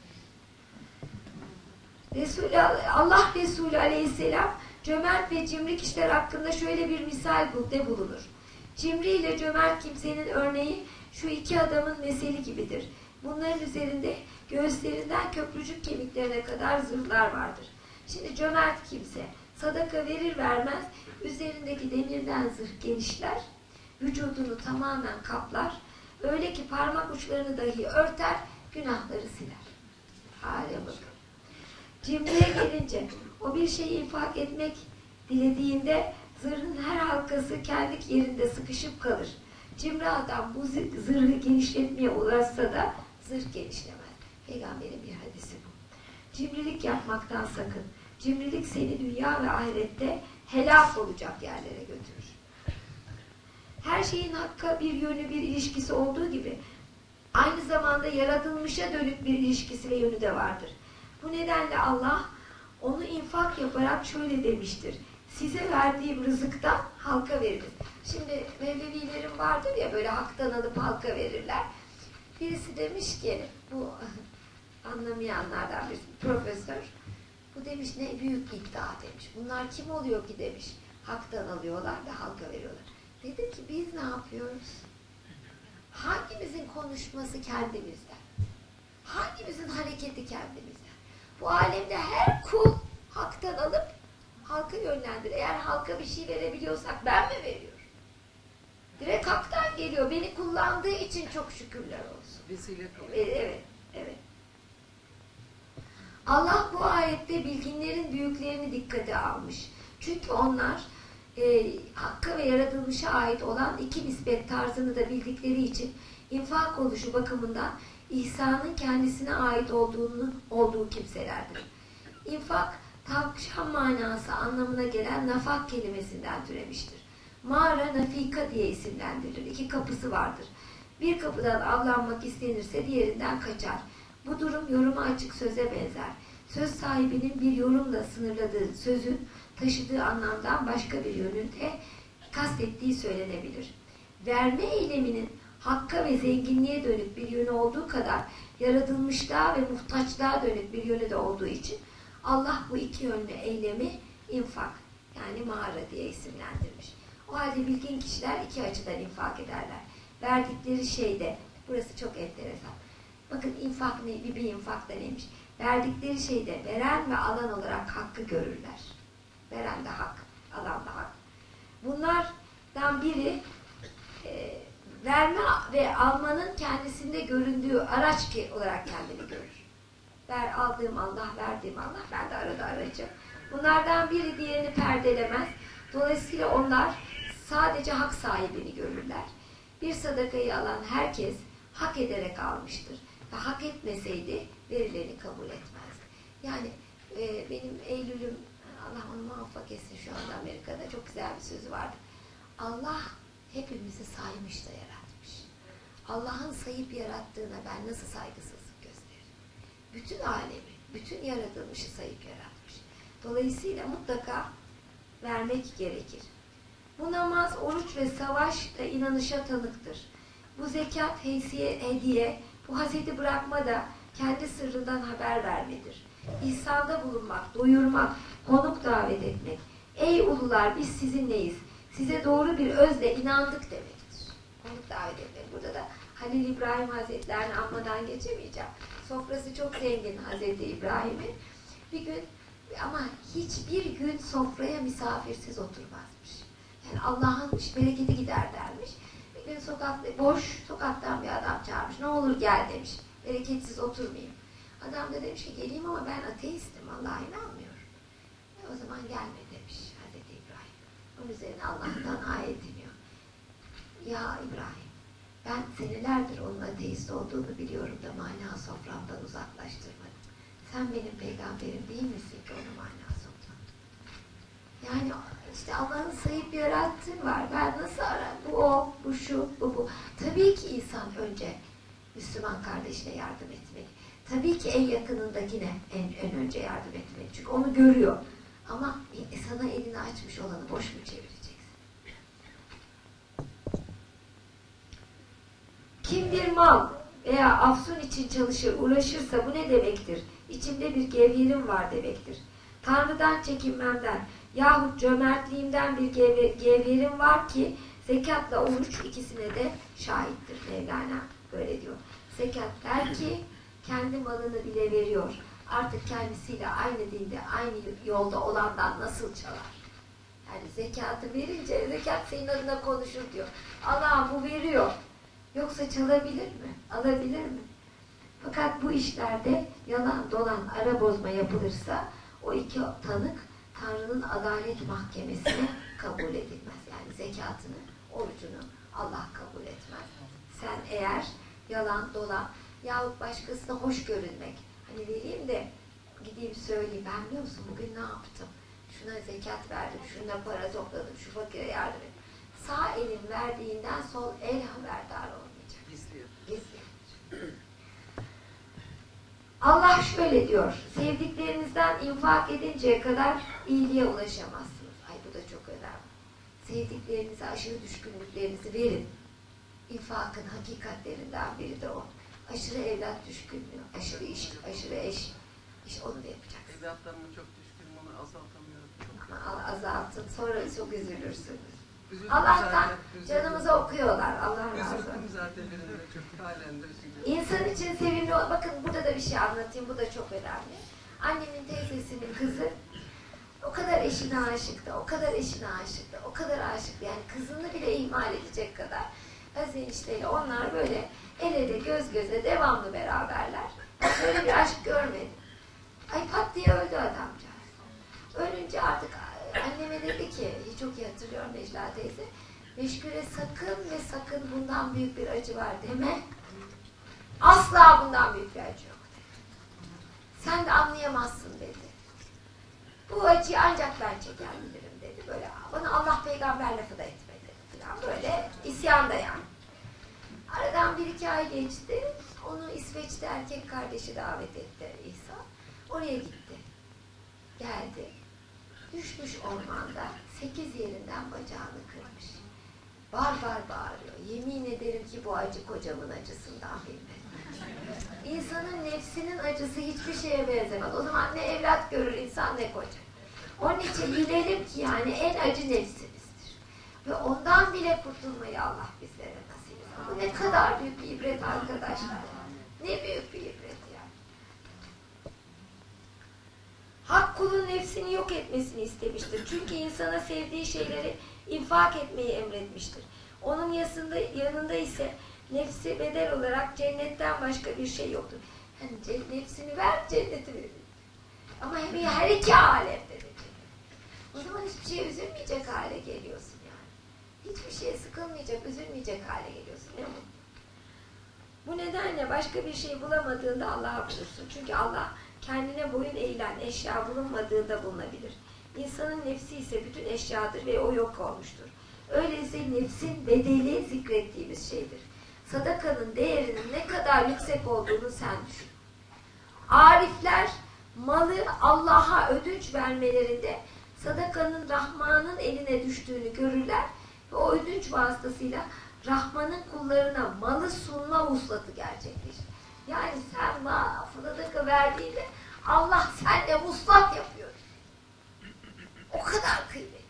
Resulü, Allah Resulü Aleyhisselam cömert ve cimri kişiler hakkında şöyle bir misal de bulunur. Cimri ile cömert kimsenin örneği şu iki adamın meseli gibidir. Bunların üzerinde göğüslerinden köprücük kemiklerine kadar zırhlar vardır. Şimdi cömert kimse sadaka verir vermez üzerindeki demirden zırh genişler, vücudunu tamamen kaplar, öyle ki parmak uçlarını dahi örter, günahları siler. Hale bakın. Cimriye gelince o bir şeyi infak etmek dilediğinde zırhın her halkası kendi yerinde sıkışıp kalır. Cimri adam bu zırhı genişletmeye ulaşsa da zırh genişlemez. Peygamberin bir hadisi bu. Cimrilik yapmaktan sakın. Cimrilik seni dünya ve ahirette helak olacak yerlere götürür. Her şeyin hakka bir yönü, bir ilişkisi olduğu gibi aynı zamanda yaratılmışa dönük bir ilişkisi ve yönü de vardır. Bu nedenle Allah onu infak yaparak şöyle demiştir. Size verdiğim rızıktan halka veririz. Şimdi Mevlevilerin vardır ya böyle haktan alıp halka verirler. Birisi demiş ki bu anlamayanlardan bir profesör bu demiş ne büyük iddia demiş. Bunlar kim oluyor ki demiş. Haktan alıyorlar da halka veriyorlar. Dedim ki biz ne yapıyoruz? Hangimizin konuşması kendimizden? Hangimizin hareketi kendimizden? Bu alemde her kul haktan alıp halka yönlendir. Eğer halka bir şey verebiliyorsak ben mi veriyorum? Direkt haktan geliyor. Beni kullandığı için çok şükürler olsun. Vesile kalıyor. Evet, evet, evet. Allah bu ayette bilginlerin büyüklerini dikkate almış. Çünkü onlar e, hakka ve yaratılmışa ait olan iki nispet tarzını da bildikleri için infak oluşu bakımından ihsanın kendisine ait olduğunu olduğu kimselerdir. İnfak, tavşan manası anlamına gelen nafak kelimesinden türemiştir. Mağara nafika diye isimlendirilir. İki kapısı vardır. Bir kapıdan avlanmak istenirse diğerinden kaçar. Bu durum yoruma açık söze benzer. Söz sahibinin bir yorumla sınırladığı sözün taşıdığı anlamdan başka bir yönünde kastettiği söylenebilir. Verme eyleminin hakka ve zenginliğe dönük bir yönü olduğu kadar yaratılmışlığa ve muhtaçlığa dönük bir yönü de olduğu için Allah bu iki yönlü eylemi infak yani mağara diye isimlendirmiş. O halde bilgin kişiler iki açıdan infak ederler. Verdikleri şeyde, burası çok enteresan. Bakın infak ne, bir, bir infak da neymiş? Verdikleri şeyde veren ve alan olarak hakkı görürler. Veren de hak, alan da hak. Bunlardan biri e, verme ve almanın kendisinde göründüğü araç ki olarak kendini görür. Ver, aldığım Allah, verdiğim Allah, ben de arada aracım. Bunlardan biri diğerini perdelemez. Dolayısıyla onlar sadece hak sahibini görürler. Bir sadakayı alan herkes hak ederek almıştır. Ve hak etmeseydi verileni kabul etmezdi. Yani e, benim Eylül'üm, Allah onu muvaffak etsin, şu anda Amerika'da çok güzel bir sözü vardı. Allah hepimizi saymış da yaratmış. Allah'ın sayıp yarattığına ben nasıl saygısızlık gösteririm? Bütün alemi, bütün yaratılmışı sayıp yaratmış. Dolayısıyla mutlaka vermek gerekir. Bu namaz, oruç ve savaş da inanışa tanıktır. Bu zekat, heysiye, hediye, bu hasedi bırakma da kendi sırrından haber vermedir. İhsanda bulunmak, doyurmak, konuk davet etmek. Ey ulular biz sizinleyiz. Size doğru bir özle inandık demektir. Konuk davet etmek. Burada da Halil İbrahim Hazretlerini anmadan geçemeyeceğim. Sofrası çok zengin Hazreti İbrahim'in. Bir gün ama hiçbir gün sofraya misafirsiz oturmazmış. Yani Allah'ın bereketi gider dermiş. Bir gün sokakta, boş sokaktan bir adam çağırmış. Ne olur gel demiş. Bereketsiz oturmayayım. Adam da demiş ki geleyim ama ben ateistim. Allah'a inanmıyorum. E, o zaman gelme demiş Hazreti İbrahim. Onun üzerine Allah'tan ayet iniyor. Ya İbrahim, ben senelerdir onun ateist olduğunu biliyorum da mana soframdan uzaklaştırmadım. Sen benim peygamberim değil misin ki onu mana sofram? Yani işte Allah'ın sayıp yarattığı var. Ben nasıl ararım? Bu o, bu şu, bu bu. Tabii ki insan önce Müslüman kardeşine yardım etmek. Tabii ki en yakınındakine en, en önce yardım etmek. Çünkü onu görüyor. Ama sana elini açmış olanı boş mu çevireceksin? Kim bir mal veya afsun için çalışır, uğraşırsa bu ne demektir? İçimde bir gevherim var demektir. Tanrı'dan çekinmemden yahut cömertliğimden bir gevherim var ki zekatla oruç ikisine de şahittir. Mevlana böyle diyor. Zekat der ki kendi malını bile veriyor. Artık kendisiyle aynı dinde, aynı yolda olandan nasıl çalar? Yani zekatı verince zekat senin adına konuşur diyor. Allah bu veriyor. Yoksa çalabilir mi? Alabilir mi? Fakat bu işlerde yalan dolan ara bozma yapılırsa o iki tanık Tanrı'nın adalet mahkemesine kabul edilmez. Yani zekatını, orucunu Allah kabul etmez. Sen eğer yalan dolan yahut başkasına hoş görünmek, hani vereyim de gideyim söyleyeyim, ben biliyor musun bugün ne yaptım? Şuna zekat verdim, şuna para topladım, şu fakire yardım ettim. Sağ elin verdiğinden sol el haberdar olmayacak. Gizliyor. Gizliyor. Allah şöyle diyor, sevdiklerinizden infak edinceye kadar iyiliğe ulaşamazsınız. Ay bu da çok önemli. Sevdiklerinize aşırı düşkünlüklerinizi verin. İnfakın hakikatlerinden biri de o. Aşırı evlat düşkünlüğü, aşırı iş, aşırı eş. İşte onu da yapacaksın. Evlatlarıma çok düşkünüm, onu azaltamıyorum. Çok Ama azaltın, sonra çok üzülürsünüz. üzüldüm Allah'tan zaten, üzüldüm. canımıza okuyorlar. Allah razı olsun. Üzüldüm zaten benim de çok halen de üzülüyorum. İnsan için sevimli, bakın burada da bir şey anlatayım, bu da çok önemli. Annemin teyzesinin kızı o kadar eşine aşıktı, o kadar eşine aşıktı, o kadar aşıktı. Yani kızını bile ihmal edecek kadar. Öz enişteyle onlar böyle el ele göz göze devamlı beraberler. Ben böyle bir aşk görmedim. Ay pat diye öldü adamcağız. Ölünce artık Anneme dedi ki, çok iyi hatırlıyorum Necla teyze, Meşgure sakın ve sakın bundan büyük bir acı var deme. Asla bundan büyük bir acı yok dedi. Sen de anlayamazsın dedi. Bu acıyı ancak ben çekebilirim dedi. Böyle bana Allah peygamber lafı da etme dedi falan. Böyle isyan da yani. Aradan bir iki ay geçti. Onu İsveç'te erkek kardeşi davet etti İsa. Oraya gitti. Geldi. Düşmüş ormanda. Sekiz yerinden bacağını kırmış. Bar bar bağırıyor. Yemin ederim ki bu acı kocamın acısından bilmem. İnsanın nefsinin acısı hiçbir şeye benzemez. O zaman ne evlat görür insan ne koca. Onun için bilelim ki yani en acı nefsimizdir. Ve ondan bile kurtulmayı Allah bizlere nasip eder. Bu ne kadar büyük bir ibret arkadaşlar. Ne büyük bir ibret yani. Hak kulun nefsini yok etmesini istemiştir. Çünkü insana sevdiği şeyleri infak etmeyi emretmiştir. Onun yanında, yanında ise nefsi bedel olarak cennetten başka bir şey yoktur. Yani nefsini ver, cenneti verir. Ama hem her iki alemde de cennet. O zaman hiçbir şeye üzülmeyecek hale geliyorsun yani. Hiçbir şeye sıkılmayacak, üzülmeyecek hale geliyorsun. Ne mutlu. Bu nedenle başka bir şey bulamadığında Allah'a bulursun. Çünkü Allah kendine boyun eğilen eşya bulunmadığında bulunabilir. İnsanın nefsi ise bütün eşyadır ve o yok olmuştur. Öyleyse nefsin bedeli zikrettiğimiz şeydir. Sadakanın değerinin ne kadar yüksek olduğunu sen düşün. Arifler malı Allah'a ödünç vermelerinde sadakanın Rahman'ın eline düştüğünü görürler ve o ödünç vasıtasıyla Rahman'ın kullarına malı sunma vuslatı gerçekleşir. Yani sen sadaka verdiğinde Allah seninle vuslat yapıyor. O kadar kıymetli.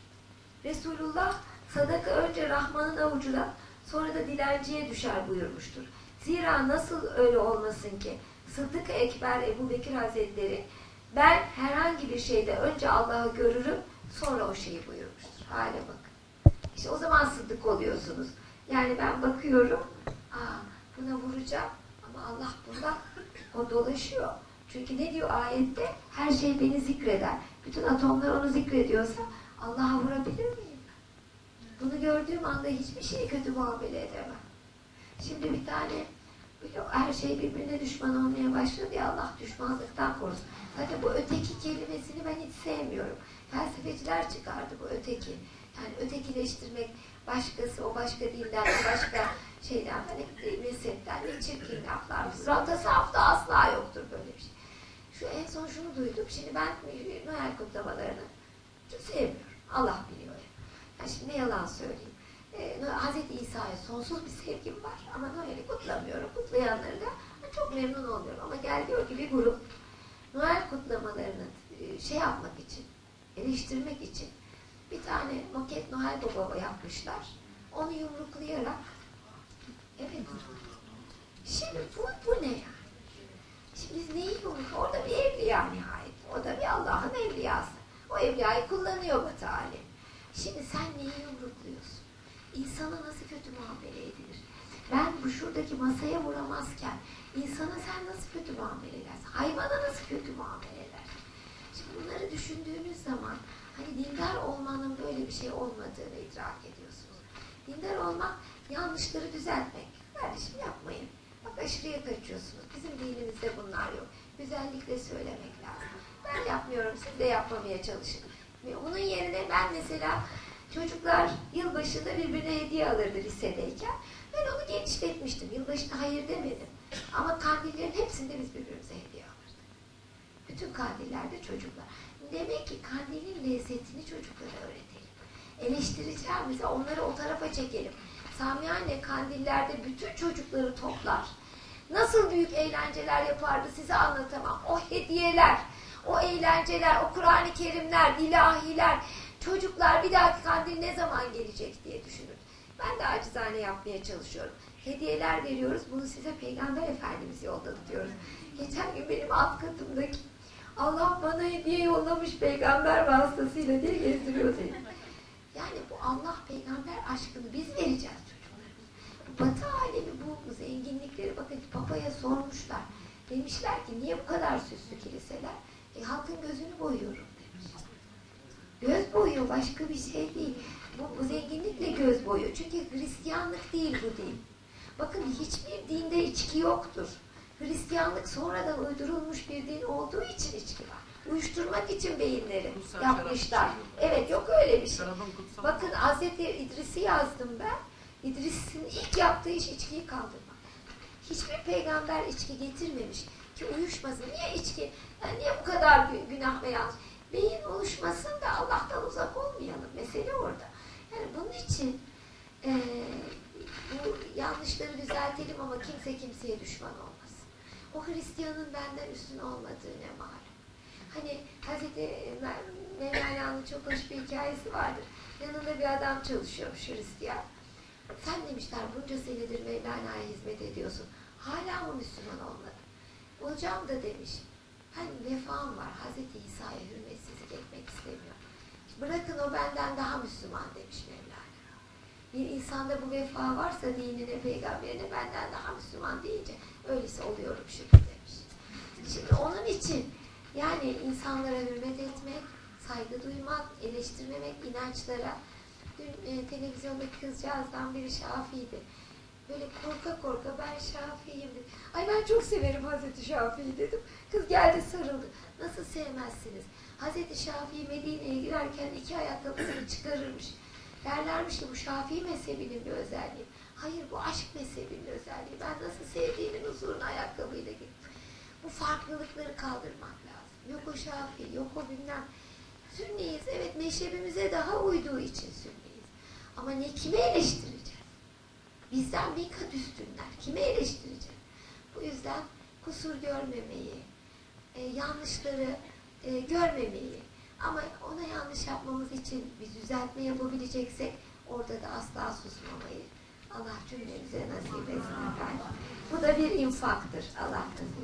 Resulullah sadaka önce Rahman'ın avucuna sonra da dilenciye düşer buyurmuştur. Zira nasıl öyle olmasın ki Sıddık-ı Ekber Ebu Bekir Hazretleri ben herhangi bir şeyde önce Allah'ı görürüm sonra o şeyi buyurmuştur. Hale bakın. İşte o zaman sıddık oluyorsunuz. Yani ben bakıyorum aa, buna vuracağım ama Allah bunda o dolaşıyor. Çünkü ne diyor ayette? Her şey beni zikreder. Bütün atomlar onu zikrediyorsa Allah'a vurabilir miyim? Bunu gördüğüm anda hiçbir şeye kötü muamele edemem. Şimdi bir tane her şey birbirine düşman olmaya başladı ya Allah düşmanlıktan korusun. Zaten bu öteki kelimesini ben hiç sevmiyorum. Felsefeciler çıkardı bu öteki. Yani ötekileştirmek başkası, o başka dinden, o başka şeyden, hani mezhepten ne çirkin laflar. Tasavvufta asla yoktur böyle bir şey. Şu en son şunu duydum. Şimdi ben Noel kutlamalarını sevmiyorum. Allah biliyor. Yani şimdi ne yalan söyleyeyim. Ee, Hazreti İsa'ya sonsuz bir sevgim var. Ama Noel'i kutlamıyorum. Kutlayanları da çok memnun oluyorum. Ama gel diyor ki bir grup Noel kutlamalarını şey yapmak için, eleştirmek için bir tane maket Noel Baba yapmışlar. Onu yumruklayarak evet. Şimdi bu, bu ne yani? Şimdi biz neyi yumruk? Orada bir evliya nihayet. O da bir Allah'ın evliyası. O evliyayı kullanıyor Batı alemi. Şimdi sen neyi yumrukluyorsun? İnsana nasıl kötü muamele edilir? Ben bu şuradaki masaya vuramazken insana sen nasıl kötü muamele edersin? Hayvana nasıl kötü muamele edersin? Şimdi bunları düşündüğünüz zaman hani dindar olmanın böyle bir şey olmadığını idrak ediyorsunuz. Dindar olmak yanlışları düzeltmek. Kardeşim yapmayın. Bak aşırıya kaçıyorsunuz. Bizim dinimizde bunlar yok. Güzellikle söylemek lazım. Ben yapmıyorum, siz de yapmamaya çalışın. Bunun yerine ben mesela çocuklar yılbaşında birbirine hediye alırdı lisedeyken. Ben onu genişletmiştim. Yılbaşına hayır demedim. Ama kandillerin hepsinde biz birbirimize hediye alırdık. Bütün kandillerde çocuklar. Demek ki kandilin lezzetini çocuklara öğretelim. Eleştireceğimize onları o tarafa çekelim. Sami anne kandillerde bütün çocukları toplar. Nasıl büyük eğlenceler yapardı size anlatamam. O hediyeler, o eğlenceler, o Kur'an-ı Kerimler, ilahiler, çocuklar bir dahaki kandil ne zaman gelecek diye düşünür. Ben de acizane yapmaya çalışıyorum. Hediyeler veriyoruz, bunu size Peygamber Efendimiz yolladı diyoruz. Geçen gün benim alt katımdaki Allah bana hediye yollamış peygamber vasıtasıyla diye gezdiriyor seni. Yani bu Allah peygamber aşkını biz vereceğiz çocuklarımız. Bu Batı alemi bu, bu zenginlikleri bakın Papa'ya sormuşlar. Demişler ki niye bu kadar süslü kiliseler? E, halkın gözünü boyuyorum demiş. Göz boyuyor, başka bir şey değil. Bu, bu zenginlikle göz boyuyor. Çünkü Hristiyanlık değil bu din. Bakın hiçbir dinde içki yoktur. Hristiyanlık sonradan uydurulmuş bir din olduğu için içki var. Uyuşturmak için beyinleri Kutsal yapmışlar. şarap içiyor. Evet, yok öyle bir şey. Şarabın kutsal. Bakın Hazreti İdris'i yazdım ben. İdris'in ilk yaptığı iş içkiyi kaldırmak. Hiçbir peygamber içki getirmemiş ki uyuşmasın. Niye içki? Yani niye bu kadar gü- günah ve yanlış? Beyin oluşmasın da Allah'tan uzak olmayalım. Mesele orada. Yani bunun için eee, bu yanlışları düzeltelim ama kimse kimseye düşman olmasın. O Hristiyanın benden üstün olmadığı ne malum. Hani Hazreti Mevlana'nın çok hoş bir hikayesi vardır. Yanında bir adam çalışıyormuş Hristiyan. Sen demişler bunca senedir Mevlana'ya hizmet ediyorsun. Hala mı Müslüman olmadın? Hocam da demiş. Ben vefam var. Hazreti İsa'ya hürmetsizlik etmek istemiyorum. Bırakın o benden daha Müslüman demiş Mevlana. Bir insanda bu vefa varsa dinine, peygamberine benden daha Müslüman deyince öyleyse oluyorum şükür demiş. Şimdi onun için yani insanlara hürmet etmek, saygı duymak, eleştirmemek, inançlara. Dün e, televizyondaki kızcağızdan biri Şafii'ydi. Böyle korka korka ben Şafii'yim dedi. Ay ben çok severim Hazreti Şafii'yi dedim. Kız geldi sarıldı. Nasıl sevmezsiniz? Hazreti Şafii Medine'ye girerken iki ayakkabısını çıkarırmış. Derlermiş ki bu Şafii mezhebinin bir özelliği. Hayır bu aşk mezhebinin özelliği. Ben nasıl sevdiğimin huzuruna ayakkabıyla gittim. Bu farklılıkları kaldırmak lazım. Yok o Şafii, yok o bilmem. Sünniyiz, evet meşrebimize daha uyduğu için sünniyiz. Ama ne kime eleştireceğiz? Bizden bir kat üstünler. Kime eleştireceğiz? Bu yüzden kusur görmemeyi, e, yanlışları e, görmemeyi ama ona yanlış yapmamız için bir düzeltme yapabileceksek orada da asla susmamayı Allah cümlemize nasip etsin efendim. Bu da bir infaktır. Allah nasip.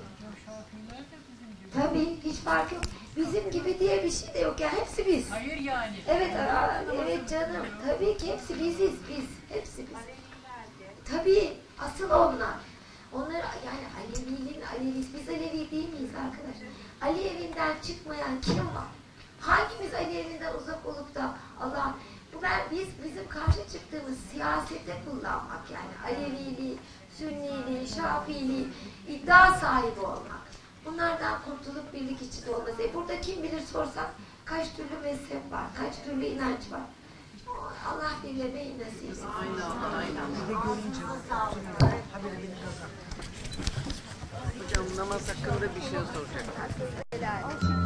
Tabii hiç fark yok. Bizim gibi diye bir şey de yok ya. Hepsi biz. Hayır yani. Evet, aa, evet canım. Tabii ki hepsi biziz biz. Hepsi biz. Tabii asıl onlar. Onlar yani Aleviliğin Alevisi. Biz Alevi değil miyiz arkadaşlar? Ali evinden çıkmayan kim var? Hangimiz Ali evinden uzak olup da Allah bu ben biz bizim karşı çıktığımız siyasete kullanmak yani Aleviliği, Sünniliği, Şafiiliği iddia sahibi olmak. Bunlardan kurtulup birlik içinde olması. E burada kim bilir sorsak kaç türlü mezhep var, kaç türlü inanç var. Allah birlemeyi nasip etsin. Aynen, aynen. Hocam namaz hakkında bir şey soracak.